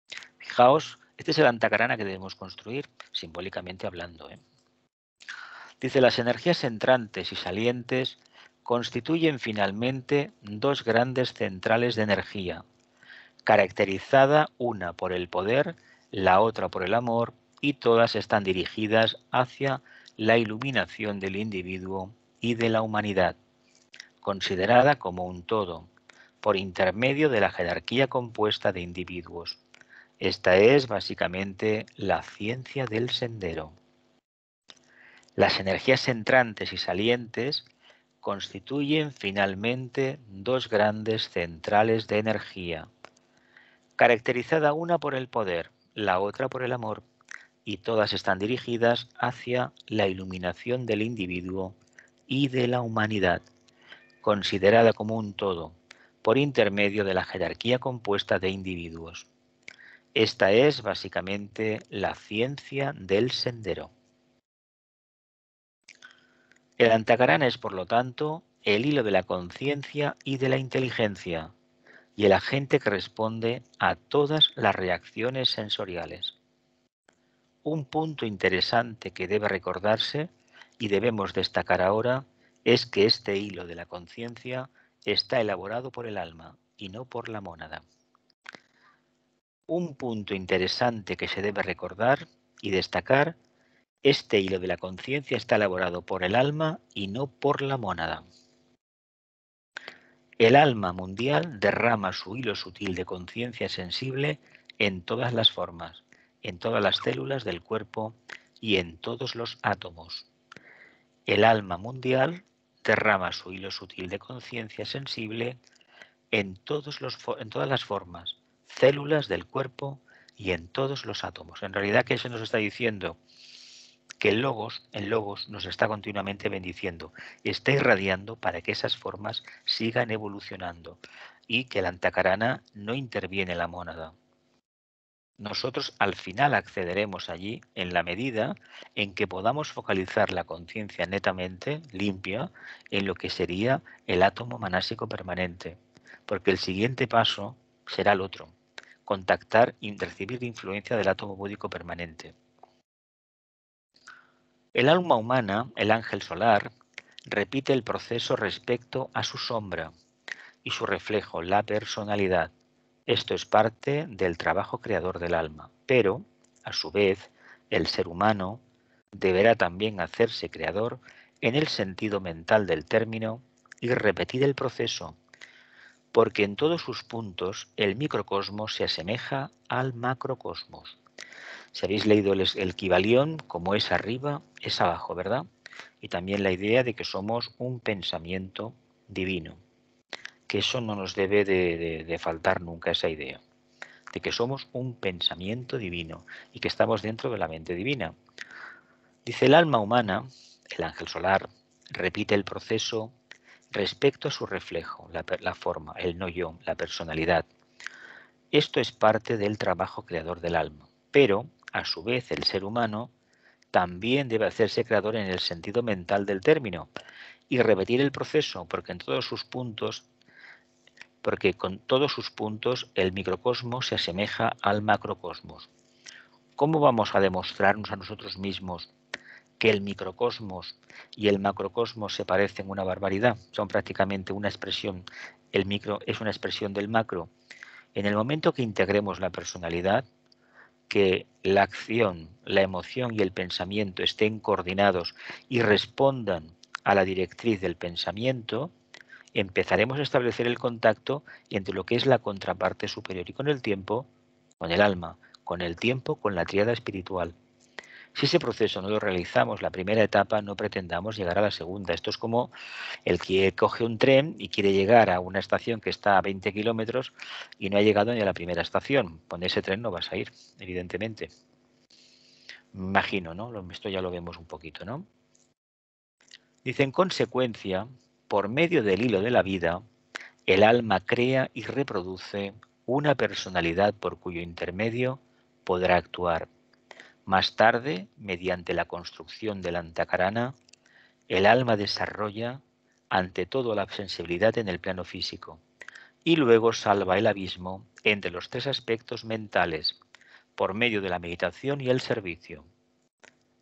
Fijaos, este es el Antakarana que debemos construir, simbólicamente hablando, ¿eh? Dice, las energías entrantes y salientes constituyen finalmente dos grandes centrales de energía, caracterizada una por el poder, la otra por el amor, y todas están dirigidas hacia la iluminación del individuo y de la humanidad, considerada como un todo, por intermedio de la jerarquía compuesta de individuos. Esta es básicamente la ciencia del sendero. Las energías entrantes y salientes constituyen finalmente dos grandes centrales de energía, caracterizada una por el poder, la otra por el amor, y todas están dirigidas hacia la iluminación del individuo y de la humanidad, considerada como un todo, por intermedio de la jerarquía compuesta de individuos. Esta es básicamente la ciencia del sendero. El Antakarana es, por lo tanto, el hilo de la conciencia y de la inteligencia, y el agente que responde a todas las reacciones sensoriales. Un punto interesante que debe recordarse y debemos destacar ahora es que este hilo de la conciencia está elaborado por el alma y no por la mónada. Un punto interesante que se debe recordar y destacar: este hilo de la conciencia está elaborado por el alma y no por la mónada. El alma mundial derrama su hilo sutil de conciencia sensible en todas las formas, en todas las células del cuerpo y en todos los átomos. El alma mundial derrama su hilo sutil de conciencia sensible en todas las formas, células del cuerpo y en todos los átomos. En realidad, ¿qué se nos está diciendo? Que el logos nos está continuamente bendiciendo, está irradiando para que esas formas sigan evolucionando y que el Antakarana no interviene en la mónada. Nosotros al final accederemos allí en la medida en que podamos focalizar la conciencia netamente, limpia, en lo que sería el átomo manásico permanente, porque el siguiente paso será el otro, contactar y recibir influencia del átomo búdico permanente. El alma humana, el ángel solar, repite el proceso respecto a su sombra y su reflejo, la personalidad. Esto es parte del trabajo creador del alma, pero, a su vez, el ser humano deberá también hacerse creador en el sentido mental del término y repetir el proceso, porque en todos sus puntos el microcosmos se asemeja al macrocosmos. Si habéis leído el Kybalión, como es arriba, es abajo, ¿verdad? Y también la idea de que somos un pensamiento divino. Que eso no nos debe de faltar nunca, esa idea. De que somos un pensamiento divino y que estamos dentro de la mente divina. Dice, el alma humana, el ángel solar, repite el proceso respecto a su reflejo, la forma, el no yo, la personalidad. Esto es parte del trabajo creador del alma, pero a su vez el ser humano también debe hacerse creador en el sentido mental del término y repetir el proceso, porque con todos sus puntos el microcosmos se asemeja al macrocosmos. ¿Cómo vamos a demostrarnos a nosotros mismos que el microcosmos y el macrocosmos se parecen una barbaridad? Son prácticamente una expresión. El micro es una expresión del macro. En el momento que integremos la personalidad, que la acción, la emoción y el pensamiento estén coordinados y respondan a la directriz del pensamiento, empezaremos a establecer el contacto entre lo que es la contraparte superior y con el tiempo, con el alma, con el tiempo, con la tríada espiritual. Si ese proceso no lo realizamos, la primera etapa, no pretendamos llegar a la segunda. Esto es como el que coge un tren y quiere llegar a una estación que está a 20 kilómetros y no ha llegado ni a la primera estación. Con ese tren no vas a ir, evidentemente. Me imagino, ¿no? Esto ya lo vemos un poquito, ¿no? Dice, en consecuencia, por medio del hilo de la vida, el alma crea y reproduce una personalidad por cuyo intermedio podrá actuar. Más tarde, mediante la construcción del Antakarana, el alma desarrolla ante todo la sensibilidad en el plano físico y luego salva el abismo entre los tres aspectos mentales por medio de la meditación y el servicio.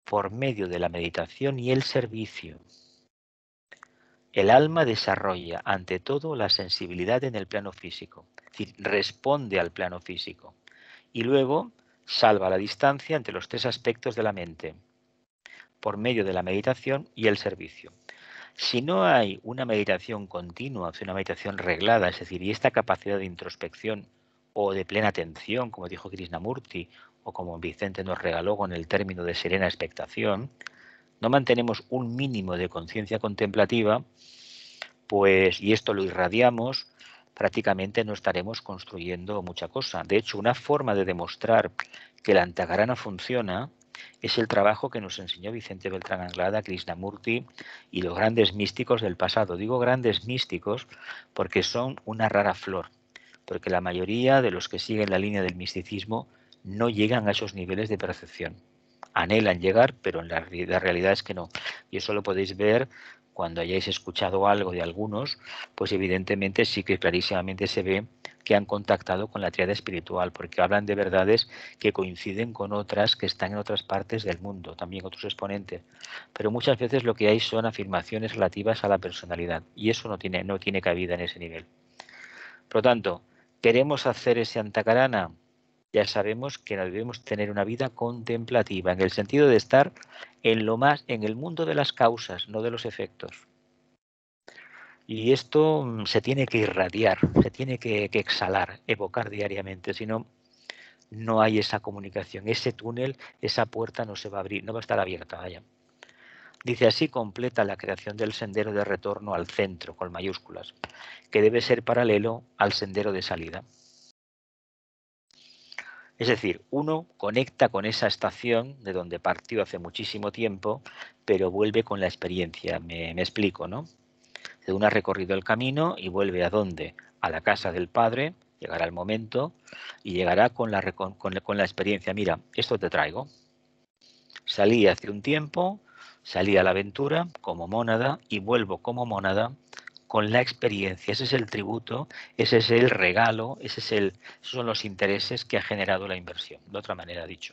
por medio de la meditación y el servicio. El alma desarrolla, ante todo, la sensibilidad en el plano físico, es decir, responde al plano físico, y luego salva la distancia entre los tres aspectos de la mente, por medio de la meditación y el servicio. Si no hay una meditación continua, una meditación reglada, es decir, y esta capacidad de introspección o de plena atención, como dijo Krishnamurti, o como Vicente nos regaló con el término de serena expectación, no mantenemos un mínimo de conciencia contemplativa, pues, y esto lo irradiamos, prácticamente no estaremos construyendo mucha cosa. De hecho, una forma de demostrar que la Antakarana funciona es el trabajo que nos enseñó Vicente Beltrán Anglada, Krishnamurti y los grandes místicos del pasado. Digo grandes místicos porque son una rara flor, porque la mayoría de los que siguen la línea del misticismo no llegan a esos niveles de percepción. Anhelan llegar, pero la realidad es que no. Y eso lo podéis ver cuando hayáis escuchado algo de algunos, pues evidentemente sí que clarísimamente se ve que han contactado con la tríada espiritual, porque hablan de verdades que coinciden con otras que están en otras partes del mundo, también otros exponentes. Pero muchas veces lo que hay son afirmaciones relativas a la personalidad, y eso no tiene cabida en ese nivel. Por lo tanto, ¿queremos hacer ese Antakarana? Ya sabemos que debemos tener una vida contemplativa, en el sentido de estar en el mundo de las causas, no de los efectos. Y esto se tiene que irradiar, se tiene que exhalar, evocar diariamente, si no, no hay esa comunicación, ese túnel, esa puerta no se va a abrir, no va a estar abierta, vaya. Dice, así completa la creación del sendero de retorno al centro, con mayúsculas, que debe ser paralelo al sendero de salida. Es decir, uno conecta con esa estación de donde partió hace muchísimo tiempo, pero vuelve con la experiencia. Me explico, ¿no? Uno ha recorrido el camino y vuelve ¿a dónde? A la casa del Padre, llegará el momento y llegará con la experiencia. Mira, esto te traigo. Salí hace un tiempo, salí a la aventura como mónada y vuelvo como mónada con la experiencia. Ese es el tributo, ese es el regalo, esos son los intereses que ha generado la inversión, de otra manera dicho.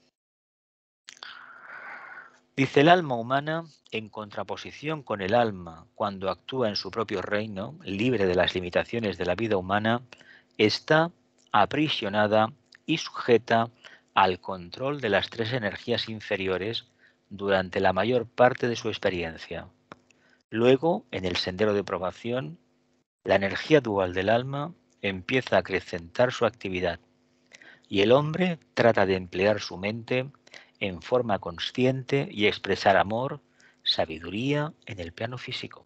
Dice, el alma humana, en contraposición con el alma cuando actúa en su propio reino, libre de las limitaciones de la vida humana, está aprisionada y sujeta al control de las tres energías inferiores durante la mayor parte de su experiencia. Luego, en el sendero de probación, la energía dual del alma empieza a acrecentar su actividad y el hombre trata de emplear su mente en forma consciente y expresar amor, sabiduría en el plano físico.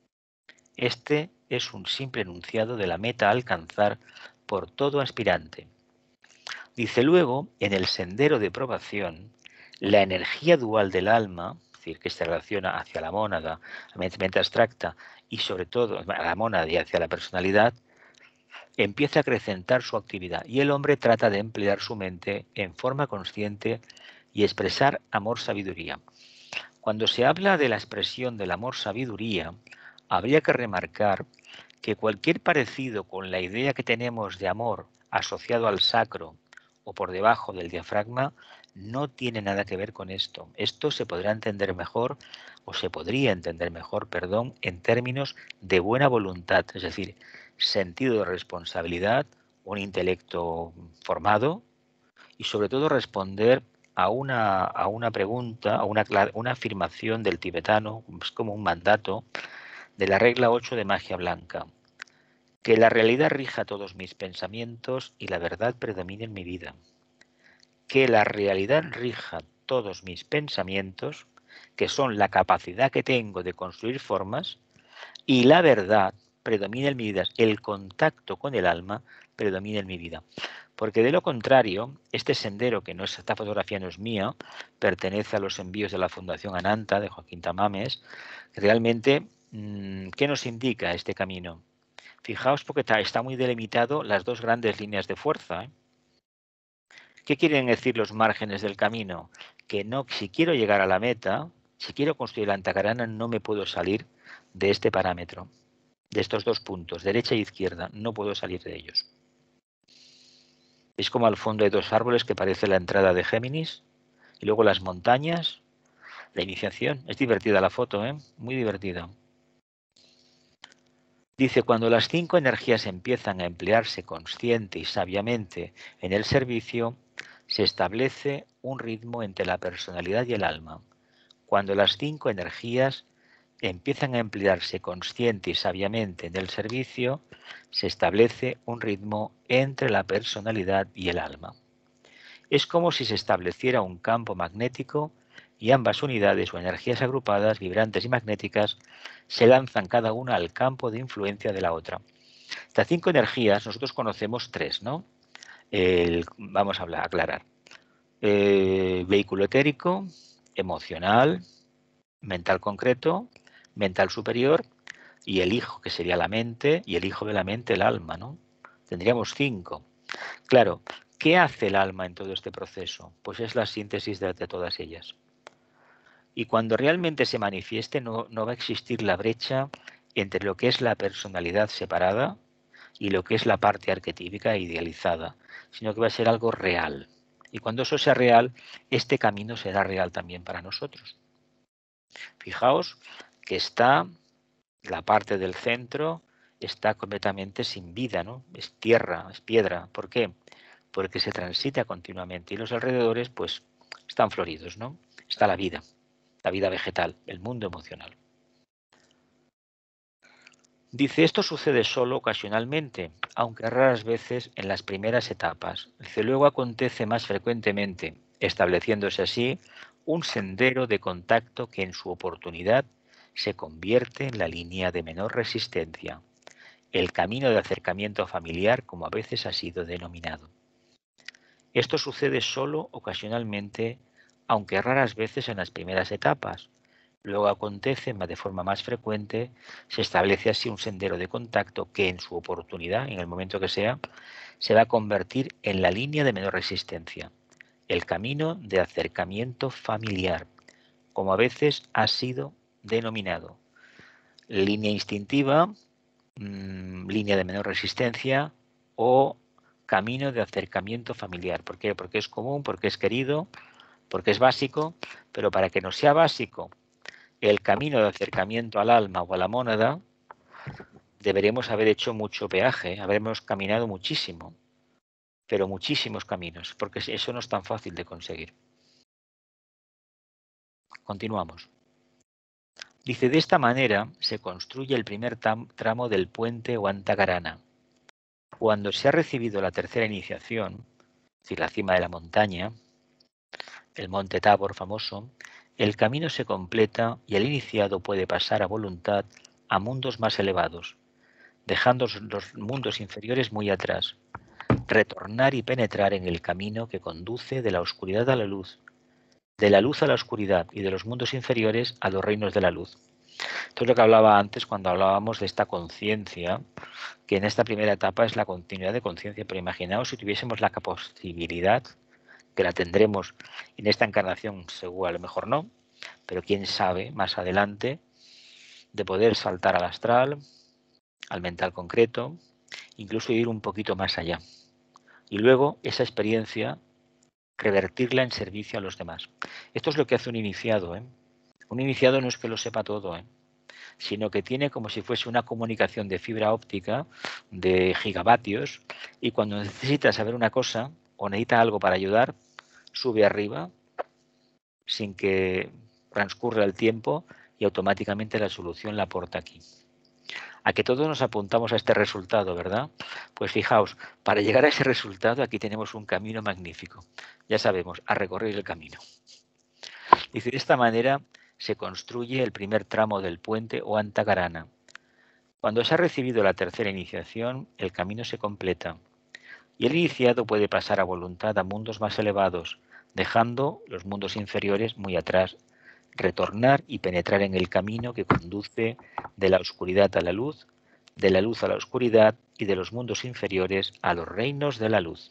Este es un simple enunciado de la meta a alcanzar por todo aspirante. Dice luego, en el sendero de probación, la energía dual del alma, es decir, que se relaciona hacia la mónada, la mente abstracta y sobre todo a la mónada y hacia la personalidad, empieza a acrecentar su actividad y el hombre trata de emplear su mente en forma consciente y expresar amor-sabiduría. Cuando se habla de la expresión del amor-sabiduría, habría que remarcar que cualquier parecido con la idea que tenemos de amor asociado al sacro o por debajo del diafragma no tiene nada que ver con esto. Esto se podrá entender mejor, o se podría entender mejor, perdón, en términos de buena voluntad, es decir, sentido de responsabilidad, un intelecto formado y sobre todo responder a una pregunta, a una afirmación del tibetano, es como un mandato de la regla 8 de magia blanca. Que la realidad rija todos mis pensamientos y la verdad predomine en mi vida. Que la realidad rija todos mis pensamientos, que son la capacidad que tengo de construir formas, y la verdad predomina en mi vida, el contacto con el alma predomina en mi vida. Porque de lo contrario, este sendero, que no es, esta fotografía no es mía, pertenece a los envíos de la Fundación Ananta, de Joaquín Tamames, realmente, ¿qué nos indica este camino? Fijaos porque está muy delimitado las dos grandes líneas de fuerza, ¿eh? ¿Qué quieren decir los márgenes del camino? Que no, si quiero llegar a la meta, si quiero construir la Antakarana, no me puedo salir de este parámetro, de estos dos puntos, derecha e izquierda, no puedo salir de ellos. Es como al fondo hay dos árboles que parece la entrada de Géminis, y luego las montañas, La iniciación. Es divertida la foto, muy divertida. Dice, cuando las 5 energías empiezan a emplearse consciente y sabiamente en el servicio, se establece un ritmo entre la personalidad y el alma. Cuando las 5 energías empiezan a emplearse consciente y sabiamente en el servicio, se establece un ritmo entre la personalidad y el alma. Es como si se estableciera un campo magnético y ambas unidades o energías agrupadas, vibrantes y magnéticas, se lanzan cada una al campo de influencia de la otra. Estas 5 energías nosotros conocemos 3, ¿no? Vamos a aclarar. Vehículo etérico, emocional, mental concreto, mental superior y el hijo, que sería la mente, y el hijo de la mente, el alma, ¿no? Tendríamos 5. Claro, ¿qué hace el alma en todo este proceso? Pues es la síntesis de todas ellas. Y cuando realmente se manifieste no va a existir la brecha entre lo que es la personalidad separada y lo que es la parte arquetípica e idealizada, sino que va a ser algo real. Y cuando eso sea real, este camino será real también para nosotros. Fijaos que está la parte del centro, está completamente sin vida, ¿no? Es tierra, es piedra. ¿Por qué? Porque se transita continuamente y los alrededores pues están floridos, ¿no? Está la vida vegetal, el mundo emocional. Dice, esto sucede solo ocasionalmente, aunque raras veces en las primeras etapas. Dice, luego acontece más frecuentemente, estableciéndose así un sendero de contacto que en su oportunidad se convierte en la línea de menor resistencia, el camino de acercamiento familiar, como a veces ha sido denominado. Esto sucede solo ocasionalmente, aunque raras veces en las primeras etapas. Luego acontece de forma más frecuente, se establece así un sendero de contacto que en su oportunidad, en el momento que sea, se va a convertir en la línea de menor resistencia, el camino de acercamiento familiar, como a veces ha sido denominado. Línea instintiva, línea de menor resistencia o camino de acercamiento familiar. ¿Por qué? Porque es común, porque es querido, porque es básico, pero para que no sea básico el camino de acercamiento al alma o a la mónada, deberemos haber hecho mucho peaje, habremos caminado muchísimo, pero muchísimos caminos, porque eso no es tan fácil de conseguir. Continuamos. Dice, de esta manera se construye el primer tramo del puente o Antakarana. Cuando se ha recibido la tercera iniciación, es decir, la cima de la montaña, el monte Tabor famoso, el camino se completa y el iniciado puede pasar a voluntad a mundos más elevados, dejando los mundos inferiores muy atrás, retornar y penetrar en el camino que conduce de la oscuridad a la luz, de la luz a la oscuridad y de los mundos inferiores a los reinos de la luz. Esto es lo que hablaba antes cuando hablábamos de esta conciencia, que en esta primera etapa es la continuidad de conciencia, pero imaginaos si tuviésemos la posibilidad, que la tendremos en esta encarnación, seguro a lo mejor no, pero quién sabe más adelante, de poder saltar al astral, al mental concreto, incluso ir un poquito más allá. Y luego esa experiencia, revertirla en servicio a los demás. Esto es lo que hace un iniciado. Un iniciado no es que lo sepa todo, sino que tiene como si fuese una comunicación de fibra óptica de gigavatios y cuando necesita saber una cosa o necesita algo para ayudar, sube arriba sin que transcurra el tiempo y automáticamente la solución la aporta aquí. A que todos nos apuntamos a este resultado, ¿verdad? Pues fijaos, para llegar a ese resultado aquí tenemos un camino magnífico. Ya sabemos, a recorrer el camino. Dice, de esta manera se construye el primer tramo del puente o Antakarana. Cuando se ha recibido la tercera iniciación, el camino se completa y el iniciado puede pasar a voluntad a mundos más elevados, dejando los mundos inferiores muy atrás, retornar y penetrar en el camino que conduce de la oscuridad a la luz, de la luz a la oscuridad y de los mundos inferiores a los reinos de la luz.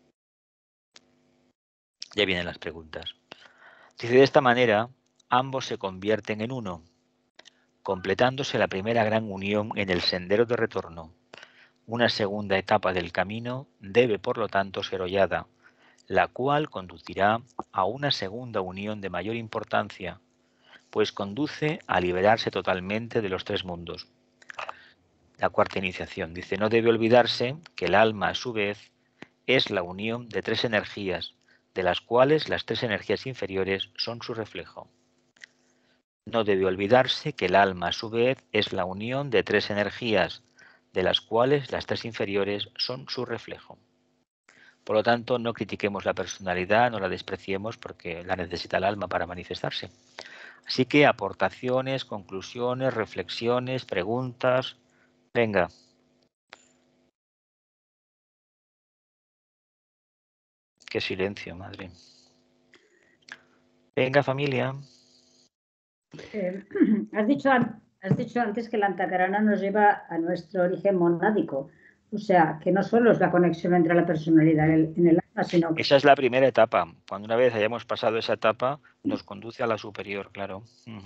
Ya vienen las preguntas. Dice, de esta manera, ambos se convierten en uno, completándose la primera gran unión en el sendero de retorno. Una segunda etapa del camino debe, por lo tanto, ser hollada, la cual conducirá a una segunda unión de mayor importancia, pues conduce a liberarse totalmente de los 3 mundos. La cuarta iniciación dice: no debe olvidarse que el alma, a su vez, es la unión de 3 energías, de las cuales las 3 energías inferiores son su reflejo. No debe olvidarse que el alma, a su vez, es la unión de 3 energías, de las cuales las 3 inferiores son su reflejo. Por lo tanto, no critiquemos la personalidad, no la despreciemos, porque la necesita el alma para manifestarse. Así que aportaciones, conclusiones, reflexiones, preguntas. Venga. Qué silencio, madre. Venga, familia. Has dicho antes que la antacarana nos lleva a nuestro origen monádico. O sea, que no solo es la conexión entre la personalidad en el alma, sino que... Esa es la primera etapa. Cuando una vez hayamos pasado esa etapa, nos conduce a la superior, claro.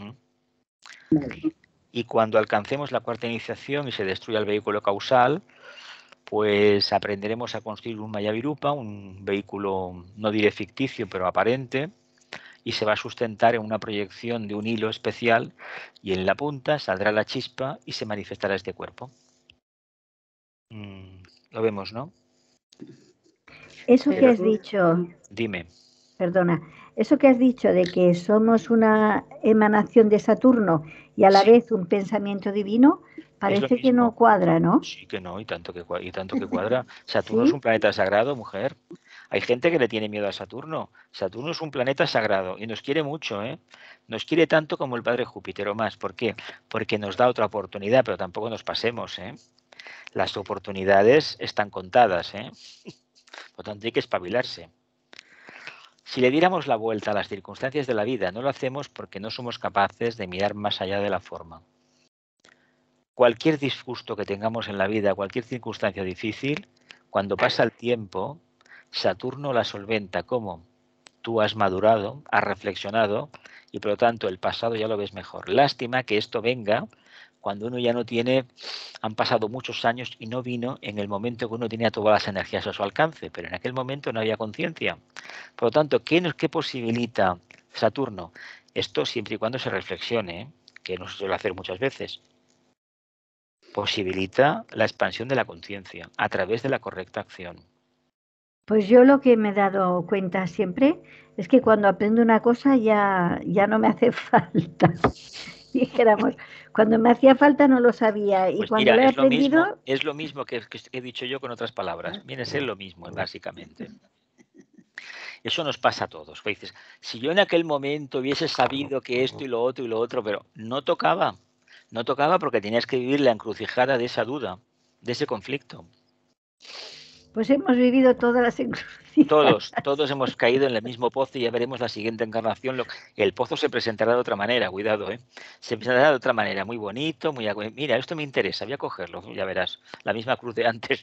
Y cuando alcancemos la cuarta iniciación y se destruya el vehículo causal, pues aprenderemos a construir un Mayavirupa, un vehículo, no diré ficticio, pero aparente, y se va a sustentar en una proyección de un hilo especial, y en la punta saldrá la chispa y se manifestará este cuerpo. Lo vemos, ¿no? Eso que has dicho... Dime. Perdona. Eso que has dicho de que somos una emanación de Saturno y a la vez un pensamiento divino, parece que no cuadra, ¿no? Sí que no, y tanto que cuadra. Saturno es un planeta sagrado, mujer. Hay gente que le tiene miedo a Saturno. Saturno es un planeta sagrado y nos quiere mucho, ¿eh? Nos quiere tanto como el padre Júpiter o más. ¿Por qué? Porque nos da otra oportunidad, pero tampoco nos pasemos, ¿eh? Las oportunidades están contadas, ¿eh? Por tanto, hay que espabilarse. Si le diéramos la vuelta a las circunstancias de la vida, no lo hacemos porque no somos capaces de mirar más allá de la forma. Cualquier disgusto que tengamos en la vida, cualquier circunstancia difícil, cuando pasa el tiempo, Saturno la solventa. ¿Cómo? Tú has madurado, has reflexionado y por lo tanto el pasado ya lo ves mejor. Lástima que esto venga cuando uno ya no tiene, han pasado muchos años y no vino en el momento que uno tenía todas las energías a su alcance, pero en aquel momento no había conciencia. Por lo tanto, ¿qué posibilita Saturno? Esto siempre y cuando se reflexione, ¿eh? Que no se suele hacer muchas veces. Posibilita la expansión de la conciencia a través de la correcta acción. Pues yo lo que me he dado cuenta siempre es que cuando aprendo una cosa ya no me hace falta. Dijéramos, cuando me hacía falta no lo sabía y pues cuando mira, lo he aprendido... Es lo mismo que he dicho yo con otras palabras. Viene a ser lo mismo, básicamente. Eso nos pasa a todos. Dices, si yo en aquel momento hubiese sabido que esto y lo otro, pero no tocaba. No tocaba porque tenías que vivir la encrucijada de esa duda, de ese conflicto. Pues hemos vivido todas las encrucijadas. Todos hemos caído en el mismo pozo y ya veremos la siguiente encarnación. El pozo se presentará de otra manera, cuidado, ¿eh? Se presentará de otra manera, muy bonito, muy... Mira, esto me interesa, voy a cogerlo, ya verás. La misma cruz de antes.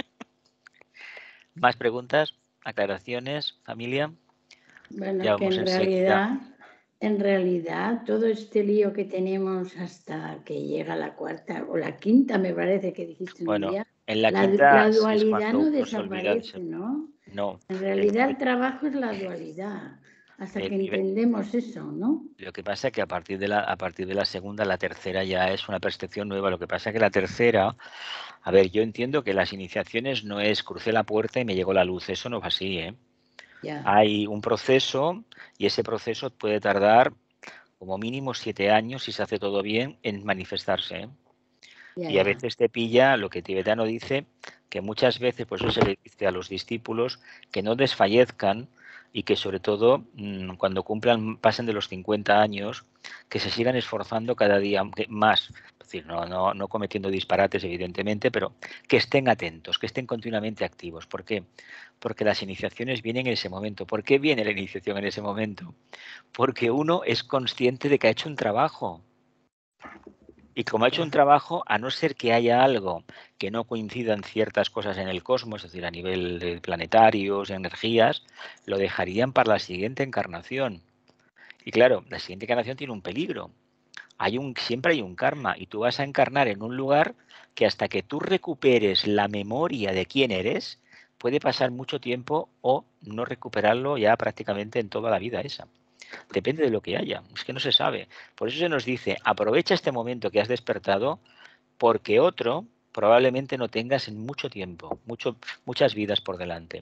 ¿Más preguntas? ¿Aclaraciones, familia? Bueno, ya que en realidad todo este lío que tenemos hasta que llega la cuarta o la quinta, me parece que dijiste un día, en la quinta dualidad no desaparece, ¿no? No. En realidad el trabajo es la dualidad, hasta que entendemos eso, ¿no? Lo que pasa es que a partir de la segunda, la tercera ya es una percepción nueva. Lo que pasa es que la tercera, a ver, yo entiendo que las iniciaciones no es crucé la puerta y me llegó la luz, eso no es así, ¿eh? Ya. Hay un proceso y ese proceso puede tardar como mínimo 7 años, si se hace todo bien, en manifestarse, ¿eh? Y a veces te pilla lo que Tibetano dice, que muchas veces, por eso se le dice a los discípulos que no desfallezcan y que sobre todo cuando pasen de los 50 años, que se sigan esforzando cada día más. Es decir, no cometiendo disparates, evidentemente, pero que estén atentos, que estén continuamente activos. ¿Por qué? Porque las iniciaciones vienen en ese momento. ¿Por qué viene la iniciación en ese momento? Porque uno es consciente de que ha hecho un trabajo. Y como ha hecho un trabajo, a no ser que haya algo que no coincida en ciertas cosas en el cosmos, es decir, a nivel de planetarios, energías, lo dejarían para la siguiente encarnación. Y claro, la siguiente encarnación tiene un peligro. Siempre hay un karma y tú vas a encarnar en un lugar que hasta que tú recuperes la memoria de quién eres, puede pasar mucho tiempo o no recuperarlo ya prácticamente en toda la vida esa. Depende de lo que haya, es que no se sabe. Por eso se nos dice, aprovecha este momento que has despertado, porque otro probablemente no tengas en mucho tiempo, muchas vidas por delante.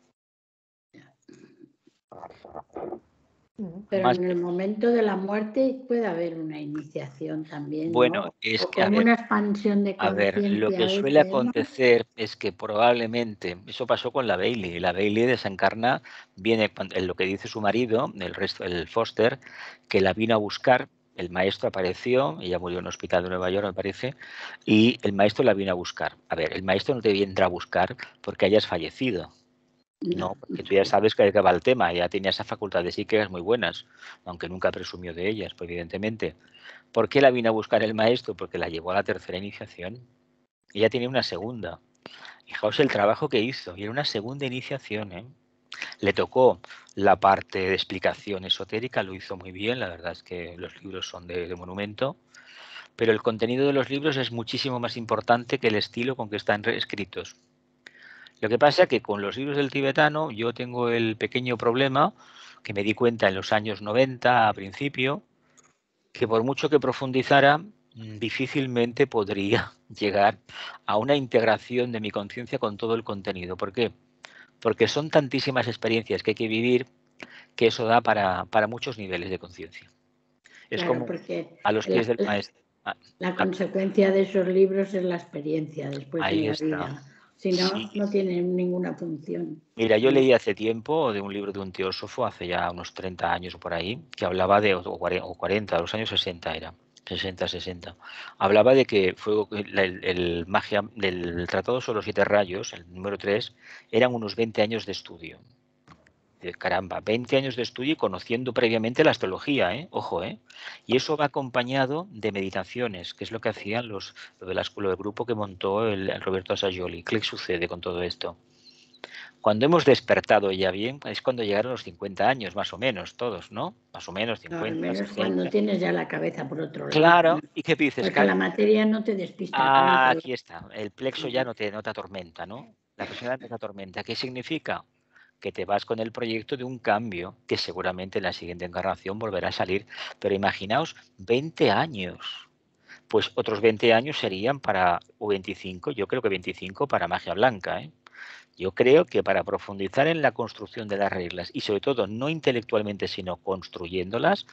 Pero en el momento de la muerte puede haber una iniciación también, Bueno, ¿no? es O que, como una expansión de conciencia. lo que suele acontecer es que probablemente, eso pasó con la Bailey. La Bailey desencarna, viene en lo que dice su marido, el Foster, que la vino a buscar. El maestro apareció, ella murió en un hospital de Nueva York, me parece, y el maestro la vino a buscar. A ver, el maestro no te vendrá a buscar porque hayas fallecido. No, porque tú ya sabes que va el tema, ya tenía esas facultades psíquicas muy buenas, aunque nunca presumió de ellas, pues evidentemente. ¿Por qué la vino a buscar el maestro? Porque la llevó a la tercera iniciación. Ella tenía una segunda. Fijaos el trabajo que hizo, y era una segunda iniciación, ¿eh? Le tocó la parte de explicación esotérica, lo hizo muy bien, la verdad es que los libros son de monumento, pero el contenido de los libros es muchísimo más importante que el estilo con que están escritos. Lo que pasa es que con los libros del tibetano yo tengo el pequeño problema, que me di cuenta en los años 90 a principio, que por mucho que profundizara, difícilmente podría llegar a una integración de mi conciencia con todo el contenido. ¿Por qué? Porque son tantísimas experiencias que hay que vivir que eso da para muchos niveles de conciencia. Es Claro, como a los pies del maestro. La consecuencia de esos libros es la experiencia después Ahí de la está. vida. Si no, Sí. no tienen ninguna función. Mira, yo leí hace tiempo de un libro de un teósofo, hace ya unos 30 años o por ahí, que hablaba de, o 40, los años 60 era, 60. Hablaba de que fue el magia del Tratado sobre los 7 rayos, el número 3, eran unos 20 años de estudio. Caramba, 20 años de estudio y conociendo previamente la astrología, ojo, y eso va acompañado de meditaciones, que es lo que hacían lo del grupo que montó el Roberto Assagioli. ¿Qué sucede con todo esto? Cuando hemos despertado ya bien, es cuando llegaron los 50 años, más o menos, todos, ¿no? Más o menos 50, al menos 60. cuando tienes ya la cabeza por otro lado. Claro, ¿y qué dices? Porque la materia no te despista. Aquí está, el plexo ya no te atormenta, ¿no? La personalidad no te atormenta. ¿Qué significa? Que te vas con el proyecto de un cambio que seguramente en la siguiente encarnación volverá a salir. Pero imaginaos 20 años. Pues otros 20 años serían o 25, yo creo que 25 para magia blanca, Yo creo que para profundizar en la construcción de las reglas y sobre todo no intelectualmente sino construyéndolas,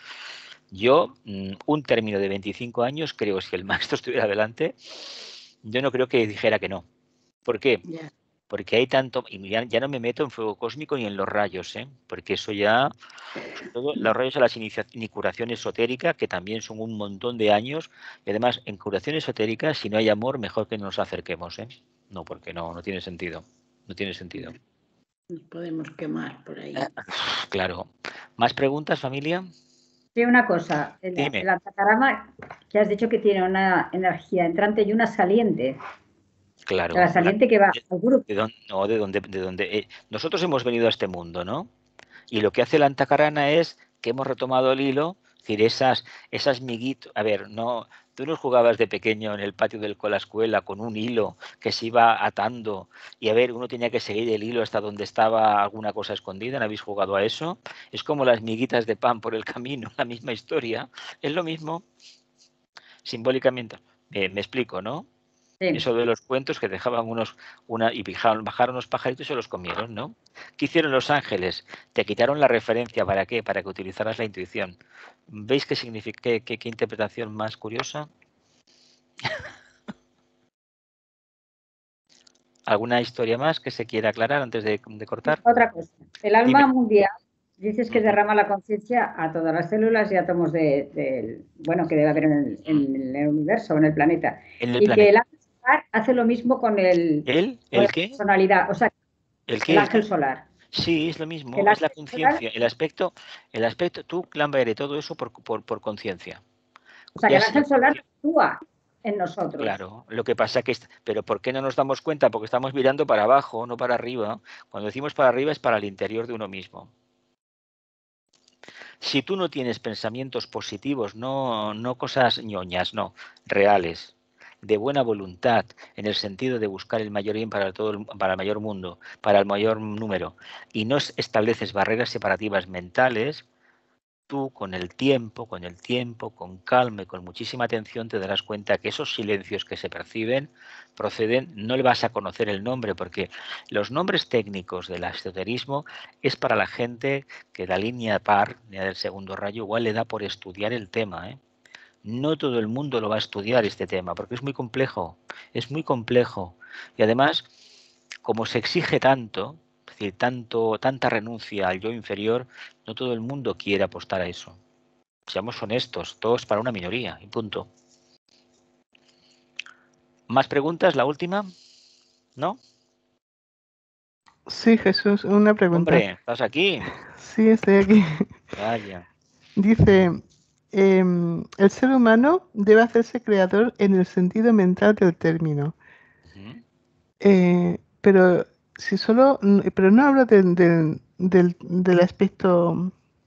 yo un término de 25 años creo que si el maestro estuviera delante, yo no creo que dijera que no. ¿Por qué? Yeah. Porque hay tanto, y ya no me meto en fuego cósmico ni en los rayos, porque eso ya, sobre todo los rayos a las ni curación esotérica, que también son un montón de años, y además en curación esotérica, si no hay amor, mejor que nos acerquemos, No, porque no tiene sentido. No tiene sentido. Nos podemos quemar por ahí. Claro. ¿Más preguntas, familia? Sí, una cosa. El Antakarana, que has dicho que tiene una energía entrante y una saliente. Claro. La saliente que va al grupo. De donde nosotros hemos venido a este mundo, ¿no? Y lo que hace el Antakarana es que hemos retomado el hilo, es decir, esas miguitas. A ver, no, tú no jugabas de pequeño en el patio de la escuela con un hilo que se iba atando y a ver, uno tenía que seguir el hilo hasta donde estaba alguna cosa escondida. ¿No habéis jugado a eso? Es como las miguitas de pan por el camino, la misma historia. Es lo mismo, simbólicamente. Me explico, ¿no? Sí. Eso de los cuentos que dejaban y bajaron los pajaritos y se los comieron, ¿no? ¿Qué hicieron los ángeles? Te quitaron la referencia. ¿Para qué? Para que utilizaras la intuición. ¿Veis qué significa, qué interpretación más curiosa? ¿Alguna historia más que se quiera aclarar antes de cortar? Otra cosa. El alma mundial, dices que derrama la conciencia a todas las células y átomos que debe haber en el universo, en el planeta. Que el ángel solar hace lo mismo con ¿El con qué? La personalidad. O sea, ¿El ángel solar. Sí, es lo mismo, es la conciencia. El aspecto, tú, Lambaere, todo eso por conciencia. O sea, que el ángel solar actúa en nosotros. Claro, lo que pasa que pero ¿por qué no nos damos cuenta? Porque estamos mirando para abajo, no para arriba. Cuando decimos para arriba es para el interior de uno mismo. Si tú no tienes pensamientos positivos, no cosas ñoñas, no, reales, de buena voluntad, en el sentido de buscar el mayor bien para el mayor mundo, para el mayor número, y no estableces barreras separativas mentales, tú con el tiempo, con calma y con muchísima atención te darás cuenta que esos silencios que se perciben proceden, no le vas a conocer el nombre, porque los nombres técnicos del esoterismo es para la gente que la línea par, línea del segundo rayo, igual le da por estudiar el tema, ¿eh? No todo el mundo lo va a estudiar este tema, porque es muy complejo, y además, como se exige tanto, es decir, tanta renuncia al yo inferior, no todo el mundo quiere apostar a eso. Seamos honestos, todo es para una minoría, y punto. ¿Más preguntas? ¿La última? ¿No? Sí, Jesús, una pregunta. Hombre, ¿estás aquí? Sí, estoy aquí. Vaya. Dice, el ser humano debe hacerse creador en el sentido mental del término. Pero si solo, pero no hablo del aspecto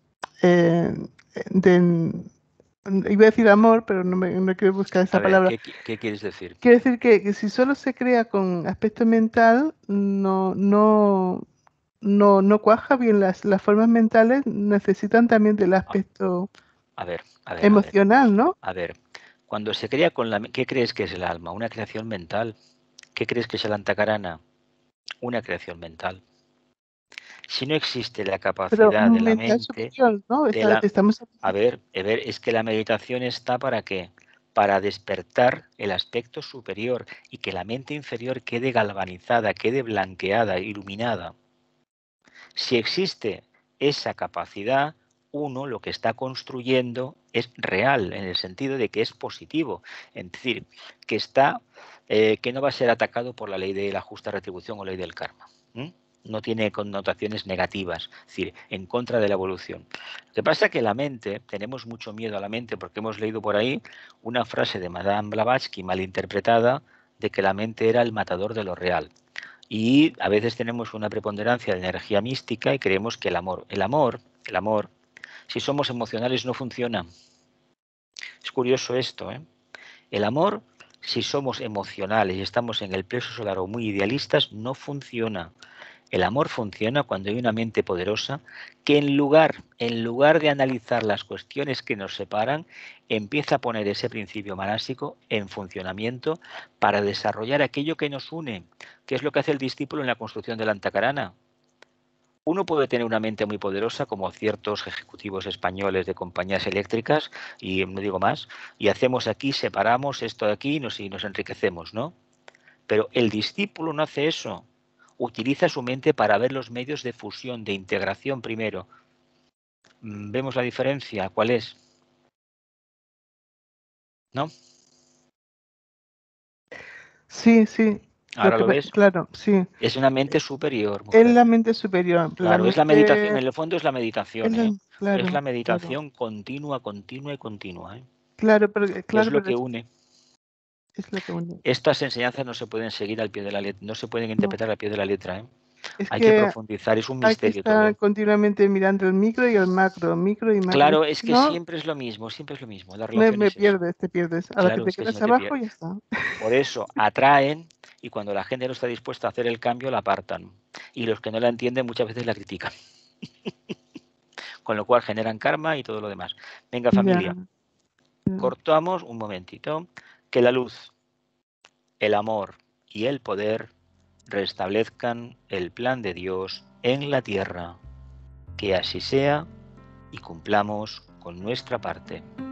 iba a decir amor, pero no quiero buscar esa palabra. ¿Qué quieres decir? Quiero decir que si solo se crea con aspecto mental, no cuaja bien. Las formas mentales necesitan también del aspecto emocional, ¿no? A ver, cuando se crea con la... ¿Qué crees que es el alma? Una creación mental. ¿Qué crees que es el antakarana? Una creación mental. Si no existe la capacidad de la mente... Superior, ¿no? A ver, es que la meditación está ¿para qué? Para despertar el aspecto superior y que la mente inferior quede galvanizada, quede blanqueada, iluminada. Si existe esa capacidad, uno lo que está construyendo es real, en el sentido de que es positivo, es decir, que que no va a ser atacado por la ley de la justa retribución o ley del karma. No tiene connotaciones negativas, es decir, en contra de la evolución. Lo que pasa es que la mente, tenemos mucho miedo a la mente porque hemos leído por ahí una frase de Madame Blavatsky malinterpretada de que la mente era el matador de lo real. Y a veces tenemos una preponderancia de energía mística y creemos que el amor, si somos emocionales no funciona. Es curioso esto, ¿eh? El amor, si somos emocionales y estamos en el plexo solar o muy idealistas, no funciona. El amor funciona cuando hay una mente poderosa que en lugar de analizar las cuestiones que nos separan, empieza a poner ese principio manásico en funcionamiento para desarrollar aquello que nos une, que es lo que hace el discípulo en la construcción de la antakarana. Uno puede tener una mente muy poderosa, como ciertos ejecutivos españoles de compañías eléctricas, y no digo más, y hacemos aquí, separamos esto de aquí y nos enriquecemos, ¿no? Pero el discípulo no hace eso. Utiliza su mente para ver los medios de fusión, de integración primero. ¿Vemos la diferencia? ¿Cuál es? ¿No? Sí, sí. ¿Ahora lo ves? Claro, sí. Es una mente superior, mujer. Es la mente superior. Claro, es la meditación. En el fondo es la meditación. Claro, es la meditación continua, continua y continua. Claro, pero es lo que une. Es lo que une. Estas enseñanzas no se pueden seguir al pie de la letra, no se pueden interpretar al pie de la letra. Hay que profundizar, es un misterio. Hay que estar todo continuamente mirando el micro y el macro, micro y macro. Claro, es que siempre es lo mismo, La relación te pierdes. A la que te quedas abajo y ya está. Por eso atraen y cuando la gente no está dispuesta a hacer el cambio la apartan. Y los que no la entienden muchas veces la critican. Con lo cual generan karma y todo lo demás. Venga, familia. Cortamos un momentito. Que la luz, el amor y el poder restablezcan el plan de Dios en la tierra. Que así sea y cumplamos con nuestra parte.